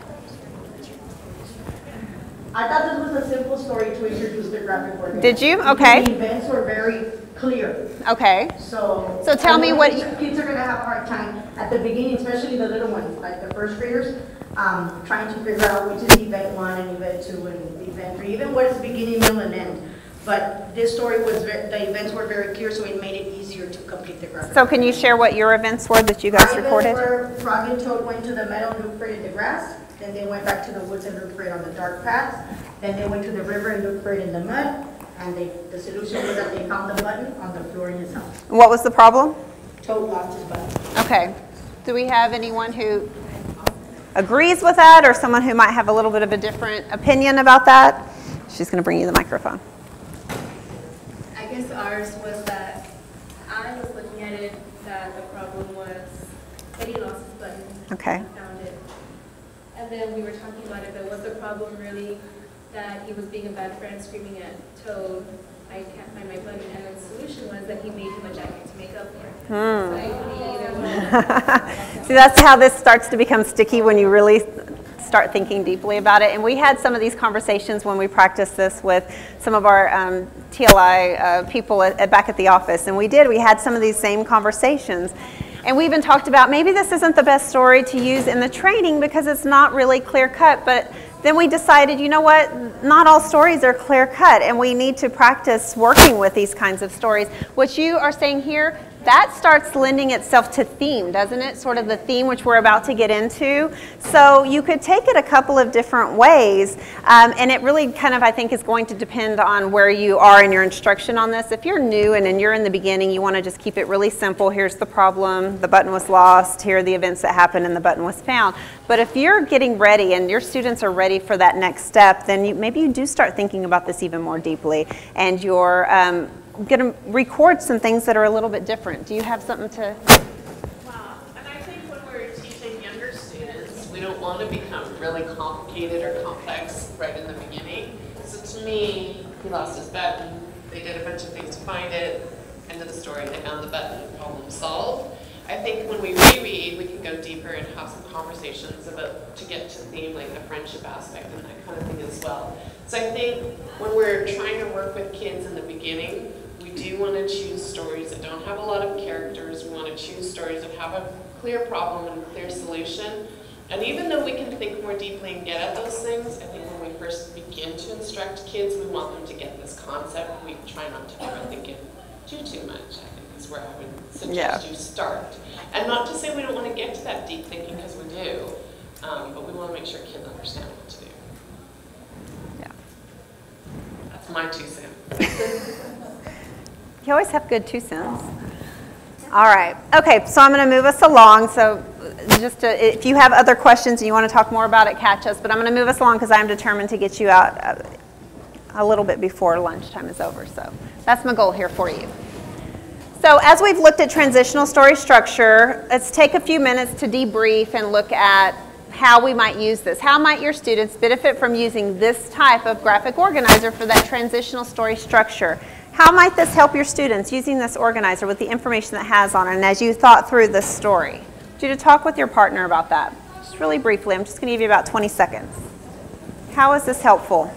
I thought this was a simple story to introduce the graphic organizer. Did you? Okay. The events were very clear. Okay. So tell me what kids are going to have a hard time at the beginning, especially the little ones, like the first graders, trying to figure out which is event 1 and event 2 and event 3, even what is beginning, middle, and end. But this story the events were very clear, so it made it easier to complete the graphic. So can you share what your events were that you guys recorded? Where Frog and Toad went to the meadow and looked for it in the grass. Then they went back to the woods and looked for it on the dark paths. Then they went to the river and looked for it in the mud. And the solution was that they found the button on the floor in his house. What was the problem? Toad lost his button. Okay. Do we have anyone who agrees with that, or someone who might have a little bit of a different opinion about that? She's going to bring you the microphone. I guess ours was that I was looking at it that the problem was that he lost his button. Okay. And found it. And then we were talking about it, but was the problem really that he was being a bad friend, screaming at Toad, I can't find my button, and then the solution was that he made him a jacket to make up for it. So it could be either one. See, that's how this starts to become sticky, when you really start thinking deeply about it. And we had some of these conversations when we practiced this with some of our TLI people back at the office. And we had some of these same conversations. And we even talked about maybe this isn't the best story to use in the training because it's not really clear cut, but then we decided, you know what, not all stories are clear cut and we need to practice working with these kinds of stories. What you are saying here, that starts lending itself to theme, doesn't it? Sort of the theme which we're about to get into. So you could take it a couple of different ways, and it really kind of, I think, is going to depend on where you are in your instruction on this. If you're new and you're in the beginning, you want to just keep it really simple. Here's the problem, the button was lost, here are the events that happened, and the button was found. But if you're getting ready and your students are ready for that next step, then maybe you do start thinking about this even more deeply, and you're going to record some things that are a little bit different. Do you have something to? Wow, and I think when we're teaching younger students, we don't want to become really complicated or complex right in the beginning. So to me, he lost his button, they did a bunch of things to find it, end of the story, they found the button, problem solved. I think when we reread, we can go deeper and have some conversations about, to get to theme, like the friendship aspect and that kind of thing as well. So I think when we're trying to work with kids in the beginning, we do want to choose stories that don't have a lot of characters. We want to choose stories that have a clear problem and a clear solution. And even though we can think more deeply and get at those things, I think when we first begin to instruct kids, we want them to get this concept. We try not to overthink it too much, I think is where I would suggest you start. And not to say we don't want to get to that deep thinking, because we do, but we want to make sure kids understand what to do. Yeah. That's my 2 cents. You always have good 2 cents. All right. Okay, so I'm going to move us along. So just if you have other questions and you want to talk more about it, catch us. But I'm going to move us along because I'm determined to get you out a little bit before lunchtime is over. So that's my goal here for you. So as we've looked at transitional story structure, let's take a few minutes to debrief and look at how we might use this. How might your students benefit from using this type of graphic organizer for that transitional story structure? How might this help your students using this organizer with the information that it has on it and as you thought through this story? I want you to talk with your partner about that. Just really briefly, I'm just going to give you about 20 seconds. How is this helpful?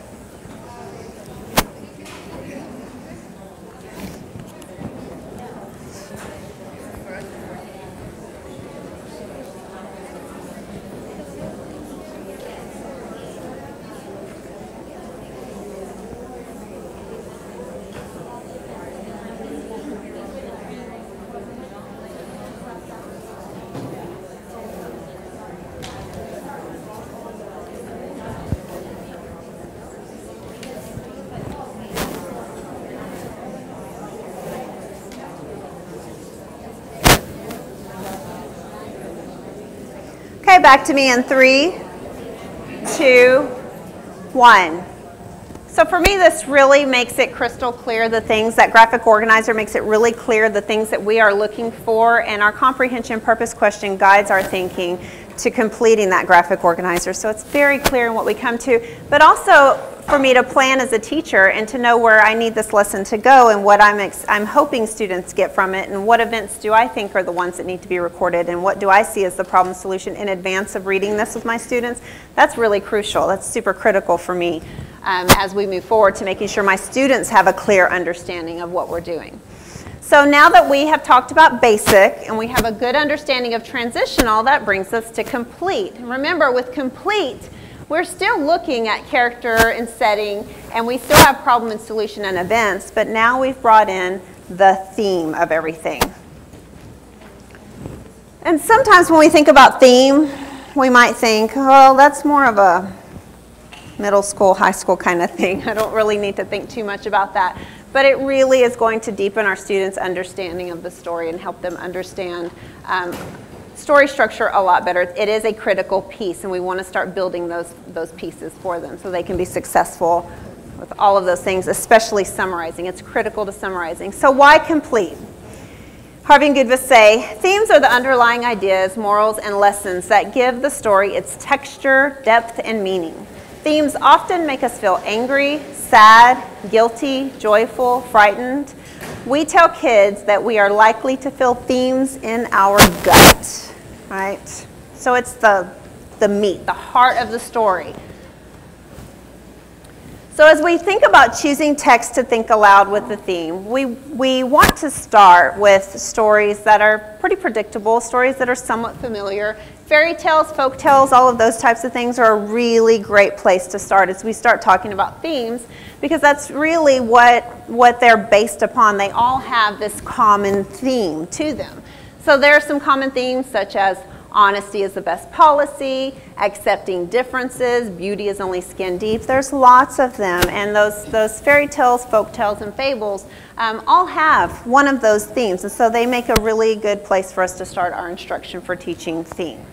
Okay, back to me in 3, 2, 1. So for me, this really makes it crystal clear the things, that graphic organizer makes it really clear the things that we are looking for, and our comprehension purpose question guides our thinking to completing that graphic organizer. So it's very clear in what we come to, but also for me to plan as a teacher and to know where I need this lesson to go and what I'm hoping students get from it, and what events do I think are the ones that need to be recorded, and what do I see as the problem solution in advance of reading this with my students. That's really crucial. That's super critical for me as we move forward to making sure my students have a clear understanding of what we're doing. So now that we have talked about basic and we have a good understanding of transitional, that brings us to complete. And remember, with complete, we're still looking at character and setting, and we still have problem and solution and events, but now we've brought in the theme of everything. And sometimes when we think about theme, we might think, oh, that's more of a middle school, high school kind of thing. I don't really need to think too much about that. But it really is going to deepen our students' understanding of the story and help them understand story structure a lot better. It is a critical piece, and we want to start building those pieces for them so they can be successful with all of those things, especially summarizing. It's critical to summarizing. So why complete? Harvey and Goodvis say, themes are the underlying ideas, morals, and lessons that give the story its texture, depth, and meaning. Themes often make us feel angry, sad, guilty, joyful, frightened. We tell kids that we are likely to feel themes in our gut, right? So it's the meat, the heart of the story. So as we think about choosing text to think aloud with the theme, we want to start with stories that are pretty predictable, stories that are somewhat familiar. Fairy tales, folk tales, all of those types of things are a really great place to start as we start talking about themes, because that's really what they're based upon. They all have this common theme to them. So there are some common themes such as honesty is the best policy, accepting differences, beauty is only skin deep. There's lots of them, and those fairy tales, folk tales, and fables all have one of those themes, and so they make a really good place for us to start our instruction for teaching theme.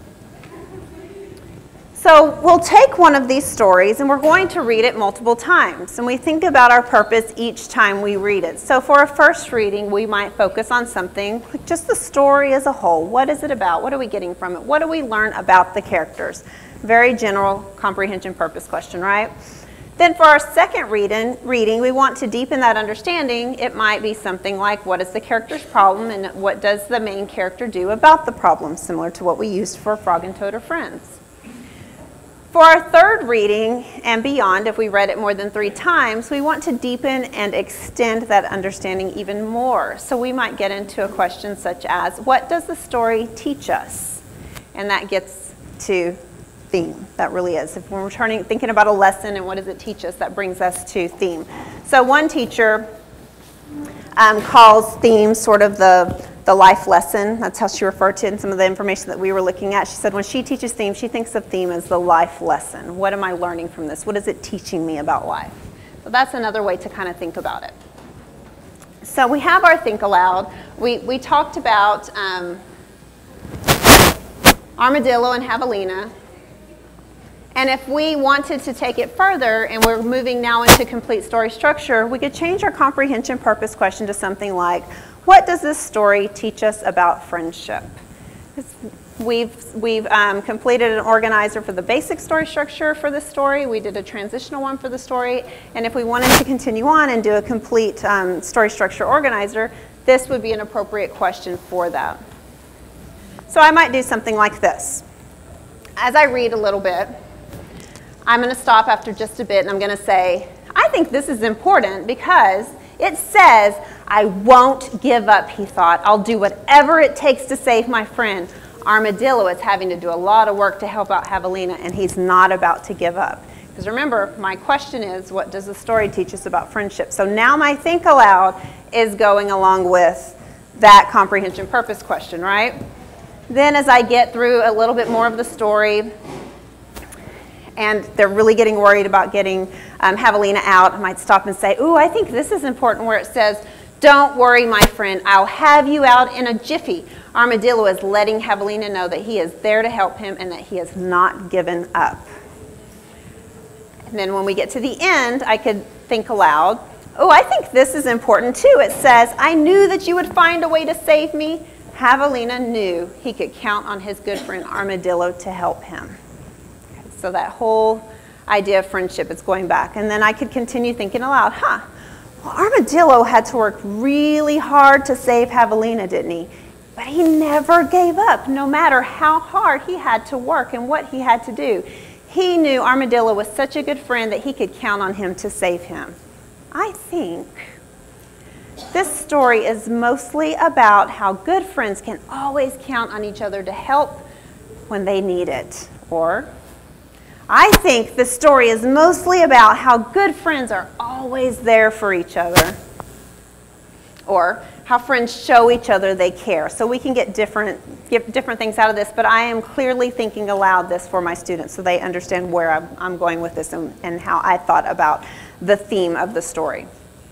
So we'll take one of these stories and we're going to read it multiple times, and we think about our purpose each time we read it. So for a first reading, we might focus on something like just the story as a whole. What is it about? What are we getting from it? What do we learn about the characters? Very general comprehension purpose question, right? Then for our second reading, we want to deepen that understanding. It might be something like, what is the character's problem and what does the main character do about the problem, similar to what we used for Frog and Toad are Friends. For our third reading and beyond, if we read it more than 3 times, we want to deepen and extend that understanding even more. So we might get into a question such as, what does the story teach us? And that gets to theme. That really is. If we're thinking about a lesson and what does it teach us, that brings us to theme. So one teacher calls theme sort of the life lesson. That's how she referred to it in some of the information that we were looking at. She said when she teaches theme, she thinks of theme as the life lesson. What am I learning from this? What is it teaching me about life? So that's another way to kind of think about it. So we have our think aloud. We talked about Armadillo and Javelina. And if we wanted to take it further, and we're moving now into complete story structure, we could change our comprehension purpose question to something like, what does this story teach us about friendship? We've completed an organizer for the basic story structure for this story. We did a transitional one for the story. And if we wanted to continue on and do a complete story structure organizer, this would be an appropriate question for that. So I might do something like this. As I read a little bit, I'm going to stop after just a bit and I'm going to say, I think this is important because it says, I won't give up, he thought. I'll do whatever it takes to save my friend. Armadillo is having to do a lot of work to help out Javelina, and he's not about to give up. Because remember, my question is, what does the story teach us about friendship? So now my think aloud is going along with that comprehension purpose question, right? Then as I get through a little bit more of the story, and they're really getting worried about getting Javelina out, I might stop and say, ooh, I think this is important where it says, don't worry, my friend, I'll have you out in a jiffy. Armadillo is letting Javelina know that he is there to help him and that he has not given up. And then when we get to the end, I could think aloud, oh, I think this is important too. It says, I knew that you would find a way to save me. Javelina knew he could count on his good friend Armadillo to help him. Okay, so that whole idea of friendship is going back. And then I could continue thinking aloud, well, Armadillo had to work really hard to save Javelina, didn't he? But he never gave up, no matter how hard he had to work and what he had to do. He knew Armadillo was such a good friend that he could count on him to save him. I think this story is mostly about how good friends can always count on each other to help when they need it. Or, I think the story is mostly about how good friends are always there for each other. Or, how friends show each other they care. So we can get different things out of this, but I am clearly thinking aloud this for my students so they understand where I'm going with this and how I thought about the theme of the story.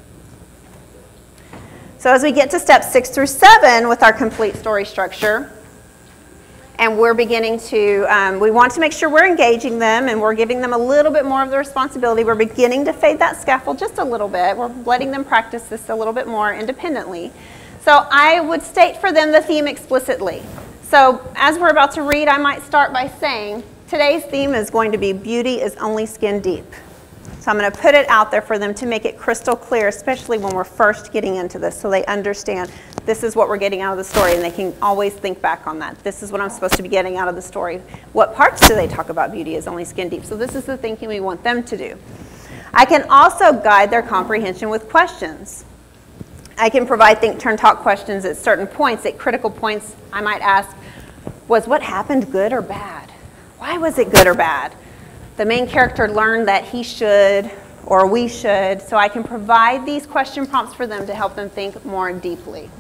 So as we get to steps 6 through 7 with our complete story structure, and we're beginning to, we want to make sure we're engaging them and we're giving them a little bit more of the responsibility. We're beginning to fade that scaffold just a little bit. We're letting them practice this a little bit more independently. So I would state for them the theme explicitly. So as we're about to read, I might start by saying, today's theme is going to be beauty is only skin deep. So I'm going to put it out there for them to make it crystal clear, especially when we're first getting into this, so they understand this is what we're getting out of the story, and they can always think back on that. This is what I'm supposed to be getting out of the story. What parts do they talk about beauty is only skin deep? So this is the thinking we want them to do. I can also guide their comprehension with questions. I can provide think, turn, talk questions at certain points, at critical points. I might ask, was what happened good or bad? Why was it good or bad? The main character learned that he should or we should, so I can provide these question prompts for them to help them think more deeply.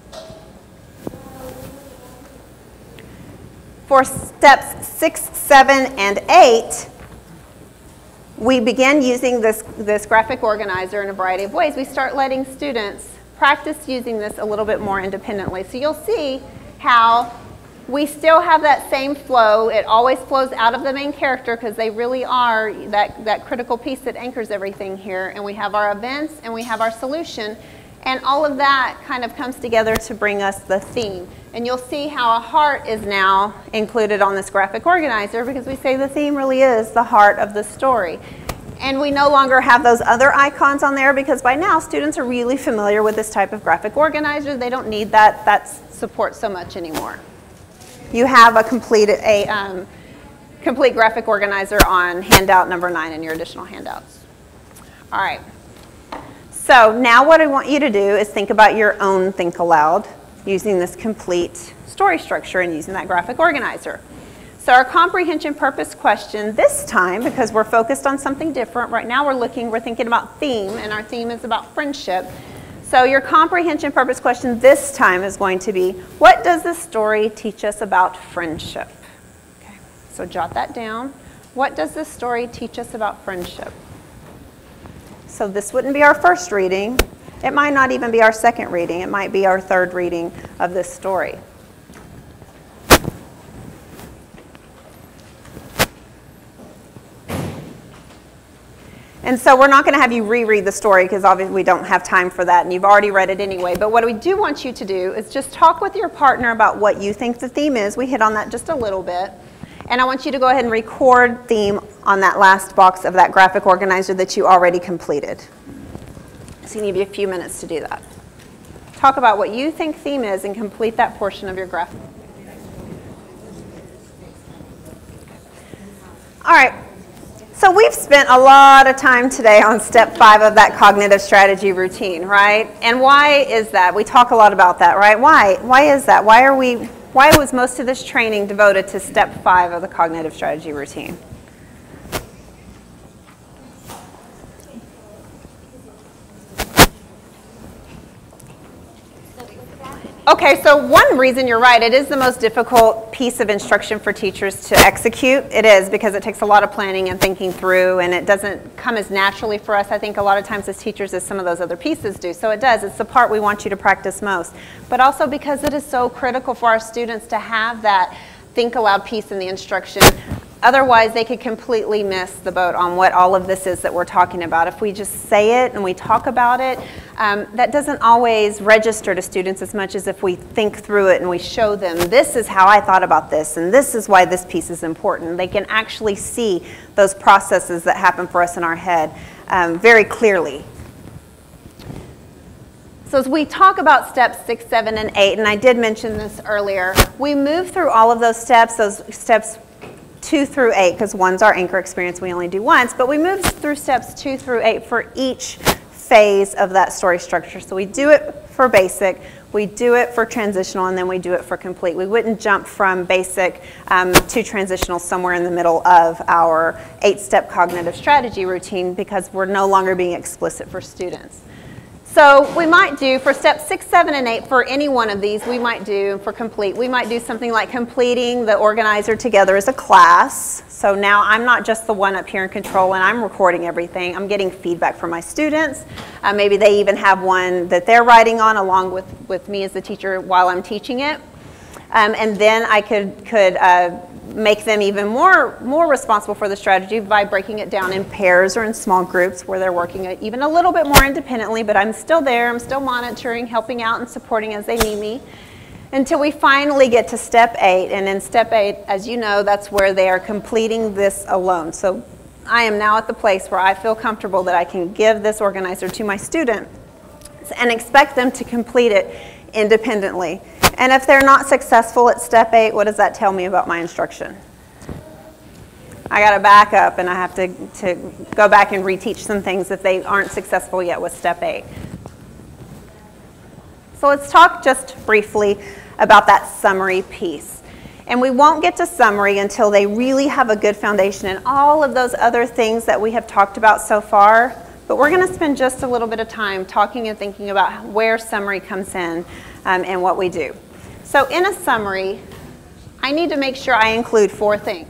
For steps 6, 7, and 8, we begin using this graphic organizer in a variety of ways. We start letting students practice using this a little bit more independently. So you'll see how we still have that same flow. It always flows out of the main character because they really are that critical piece that anchors everything here. And we have our events and we have our solution. And all of that kind of comes together to bring us the theme. And you'll see how a heart is now included on this graphic organizer because we say the theme really is the heart of the story. And we no longer have those other icons on there because by now students are really familiar with this type of graphic organizer. They don't need that support so much anymore. You have a complete graphic organizer on handout number 9 in your additional handouts. All right. So now what I want you to do is think about your own think aloud using this complete story structure and using that graphic organizer. So our comprehension purpose question this time, because we're focused on something different, right now we're thinking about theme, and our theme is about friendship. So your comprehension purpose question this time is going to be, what does this story teach us about friendship? Okay, so jot that down. What does this story teach us about friendship? So this wouldn't be our first reading. It might not even be our second reading. It might be our third reading of this story. And so we're not going to have you reread the story because obviously we don't have time for that and you've already read it anyway. But what we do want you to do is just talk with your partner about what you think the theme is. We hit on that just a little bit. And I want you to go ahead and record theme on that last box of that graphic organizer that you already completed. So you need a few minutes to do that. Talk about what you think theme is and complete that portion of your graphic. All right. So we've spent a lot of time today on step 5 of that cognitive strategy routine, right? And why is that? We talk a lot about that, right? Why is that? Why was most of this training devoted to step 5 of the cognitive strategy routine? Okay, so one reason you're right, it is the most difficult piece of instruction for teachers to execute. It is because it takes a lot of planning and thinking through, and it doesn't come as naturally for us, I think, a lot of times as teachers as some of those other pieces do. So it does. It's the part we want you to practice most. But also because it is so critical for our students to have that think aloud piece in the instruction. Otherwise, they could completely miss the boat on what all of this is that we're talking about. If we just say it and we talk about it, that doesn't always register to students as much as if we think through it and we show them, this is how I thought about this, and this is why this piece is important. They can actually see those processes that happen for us in our head very clearly. So as we talk about steps 6, 7, and 8, and I did mention this earlier, we move through all of those steps 2 through 8, because one's our anchor experience, we only do once, but we move through steps 2 through 8 for each phase of that story structure. So we do it for basic, we do it for transitional, and then we do it for complete. We wouldn't jump from basic to transitional somewhere in the middle of our 8-step cognitive strategy routine because we're no longer being explicit for students. So we might do, for steps 6, 7, and 8, for any one of these, we might do, for complete, we might do something like completing the organizer together as a class. So now I'm not just the one up here in control and I'm recording everything. I'm getting feedback from my students. Maybe they even have one that they're writing on along with me as the teacher while I'm teaching it. And then I could make them even more responsible for the strategy by breaking it down in pairs or in small groups where they're working even a little bit more independently, but I'm still there, I'm still monitoring, helping out and supporting as they need me, until we finally get to step 8. And in step 8, as you know, that's where they are completing this alone. So I am now at the place where I feel comfortable that I can give this organizer to my student and expect them to complete it independently. And if they're not successful at step 8, what does that tell me about my instruction? I got to back up and I have to go back and reteach some things if they aren't successful yet with step 8. So let's talk just briefly about that summary piece. And we won't get to summary until they really have a good foundation and all of those other things that we have talked about so far. But we're going to spend just a little bit of time talking and thinking about where summary comes in and what we do. So in a summary, I need to make sure I include 4 things.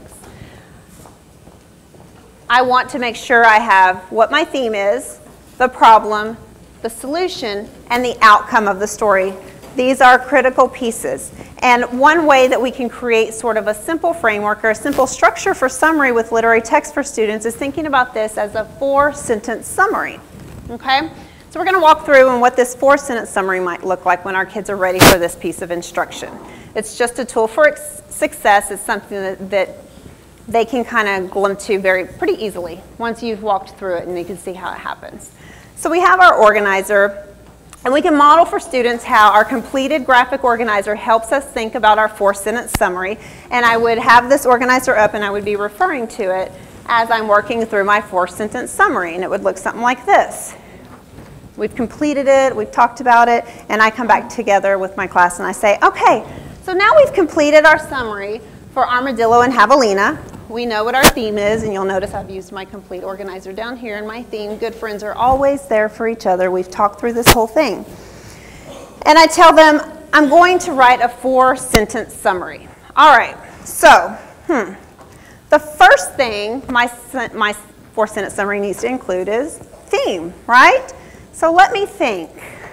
I want to make sure I have what my theme is, the problem, the solution, and the outcome of the story. These are critical pieces. And one way that we can create sort of a simple framework or a simple structure for summary with literary text for students is thinking about this as a 4-sentence summary. Okay? So we're going to walk through and what this 4-sentence summary might look like when our kids are ready for this piece of instruction. It's just a tool for success. It's something that they can kind of glom to pretty easily once you've walked through it and you can see how it happens. So we have our organizer, and we can model for students how our completed graphic organizer helps us think about our 4-sentence summary. And I would have this organizer up and I would be referring to it as I'm working through my 4-sentence summary, and it would look something like this. We've completed it, we've talked about it, and I come back together with my class and I say, okay, so now we've completed our summary for Armadillo and Javelina. We know what our theme is, and you'll notice I've used my complete organizer down here in my theme. Good friends are always there for each other. We've talked through this whole thing. And I tell them, I'm going to write a 4-sentence summary. All right, so the first thing my 4-sentence summary needs to include is theme, right? So let me think.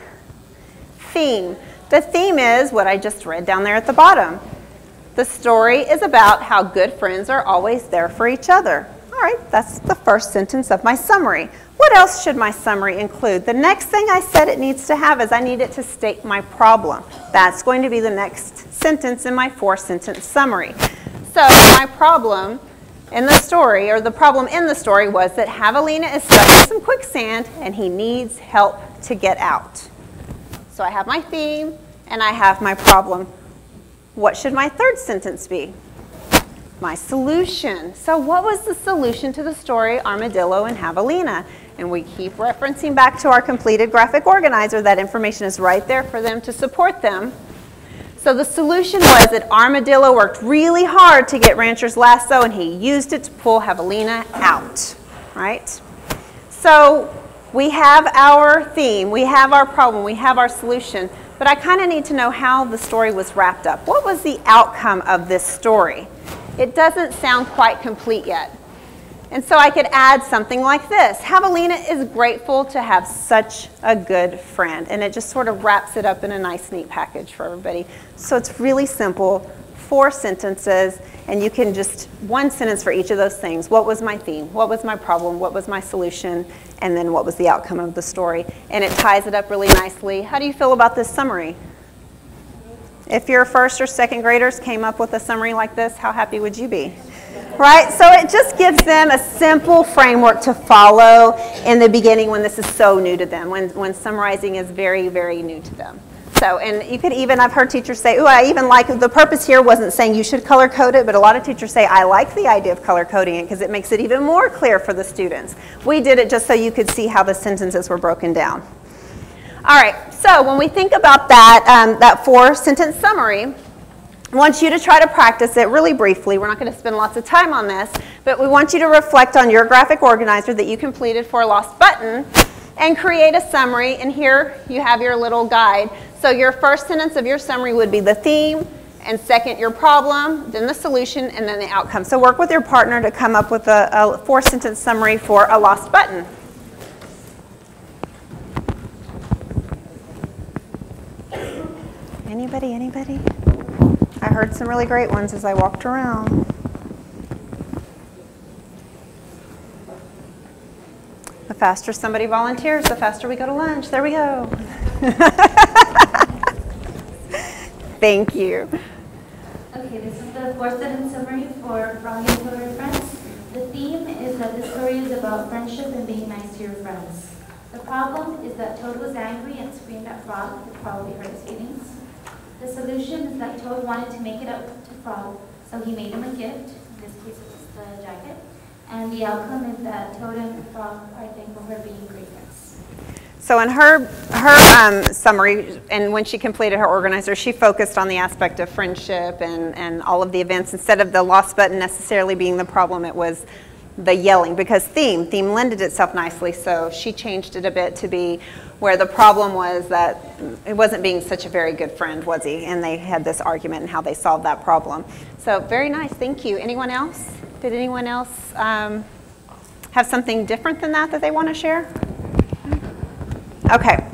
Theme. The theme is what I just read down there at the bottom. The story is about how good friends are always there for each other. All right, that's the first sentence of my summary. What else should my summary include? The next thing I said it needs to have is I need it to state my problem. That's going to be the next sentence in my 4-sentence summary. So my problem in the story, or the problem in the story, was that Javelina is stuck in some quicksand and he needs help to get out. So I have my theme and I have my problem. What should my 3rd sentence be? My solution. So what was the solution to the story Armadillo and Javelina? And we keep referencing back to our completed graphic organizer. That information is right there for them to support them. So the solution was that Armadillo worked really hard to get Rancher's lasso and he used it to pull Javelina out, right? So we have our theme, we have our problem, we have our solution. But I kind of need to know how the story was wrapped up. What was the outcome of this story? It doesn't sound quite complete yet. And so I could add something like this. Javelina is grateful to have such a good friend. And it just sort of wraps it up in a nice, neat package for everybody. So it's really simple, 4 sentences, and you can just 1 sentence for each of those things. What was my theme? What was my problem? What was my solution? And then what was the outcome of the story? And it ties it up really nicely. How do you feel about this summary? If your 1st or 2nd graders came up with a summary like this, how happy would you be? Right? So it just gives them a simple framework to follow in the beginning when this is so new to them, when summarizing is very, very new to them. So, and you could even, I've heard teachers say, ooh, I even like, the purpose here wasn't saying you should color code it, but a lot of teachers say, I like the idea of color coding it because it makes it even more clear for the students. We did it just so you could see how the sentences were broken down. All right, so when we think about that, that 4-sentence summary, I want you to try to practice it really briefly. We're not going to spend lots of time on this, but we want you to reflect on your graphic organizer that you completed for Lost Button and create a summary. And here you have your little guide. So your 1st sentence of your summary would be the theme, and 2nd your problem, then the solution, and then the outcome. So work with your partner to come up with a 4-sentence summary for A Lost Button. Anybody? I heard some really great ones as I walked around. The faster somebody volunteers, the faster we go to lunch. There we go. Thank you. Okay, this is the 4-sentence summary for Froggy and Toad Friends. The theme is that the story is about friendship and being nice to your friends. The problem is that Toad was angry and screamed at Frog, which probably hurt his feelings. The solution is that Toad wanted to make it up to Frog, so he made him a gift. this case it was the jacket. And the outcome is that Toad and Frog are thankful for being great friends. So in her summary, and when she completed her organizer, she focused on the aspect of friendship and all of the events. Instead of the lost button necessarily being the problem, it was the yelling, because theme lended itself nicely, so she changed it a bit to be where the problem was that it wasn't being such a very good friend, was he? And they had this argument and how they solved that problem. So very nice, thank you. Anyone else? Did anyone else have something different than that they want to share? Okay.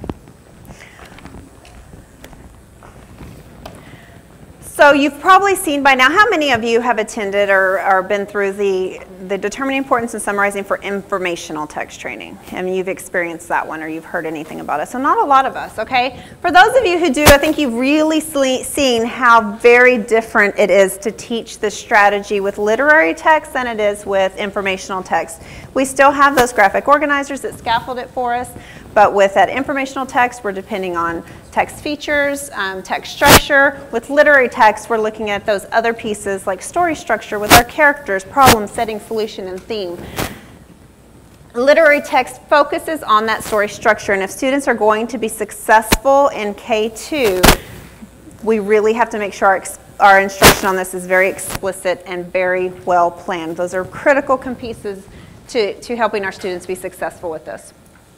So you've probably seen by now, how many of you have attended or been through the determining importance and summarizing for informational text training? And you've experienced that one or you've heard anything about it. So not a lot of us, okay? For those of you who do, I think you've really seen how very different it is to teach this strategy with literary text than it is with informational text. We still have those graphic organizers that scaffold it for us, but with that informational text, we're depending on text features, text structure. With literary text, we're looking at those other pieces like story structure with our characters, problem, setting, solution, and theme. Literary text focuses on that story structure, and if students are going to be successful in K2, we really have to make sure our instruction on this is very explicit and very well planned. Those are critical pieces to helping our students be successful with this.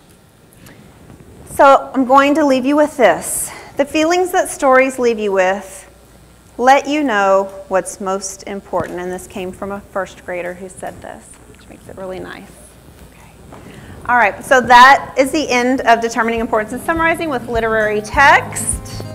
So I'm going to leave you with this. The feelings that stories leave you with let you know what's most important. And this came from a first grader who said this, which makes it really nice. Okay. All right, so that is the end of determining importance and summarizing with literary text.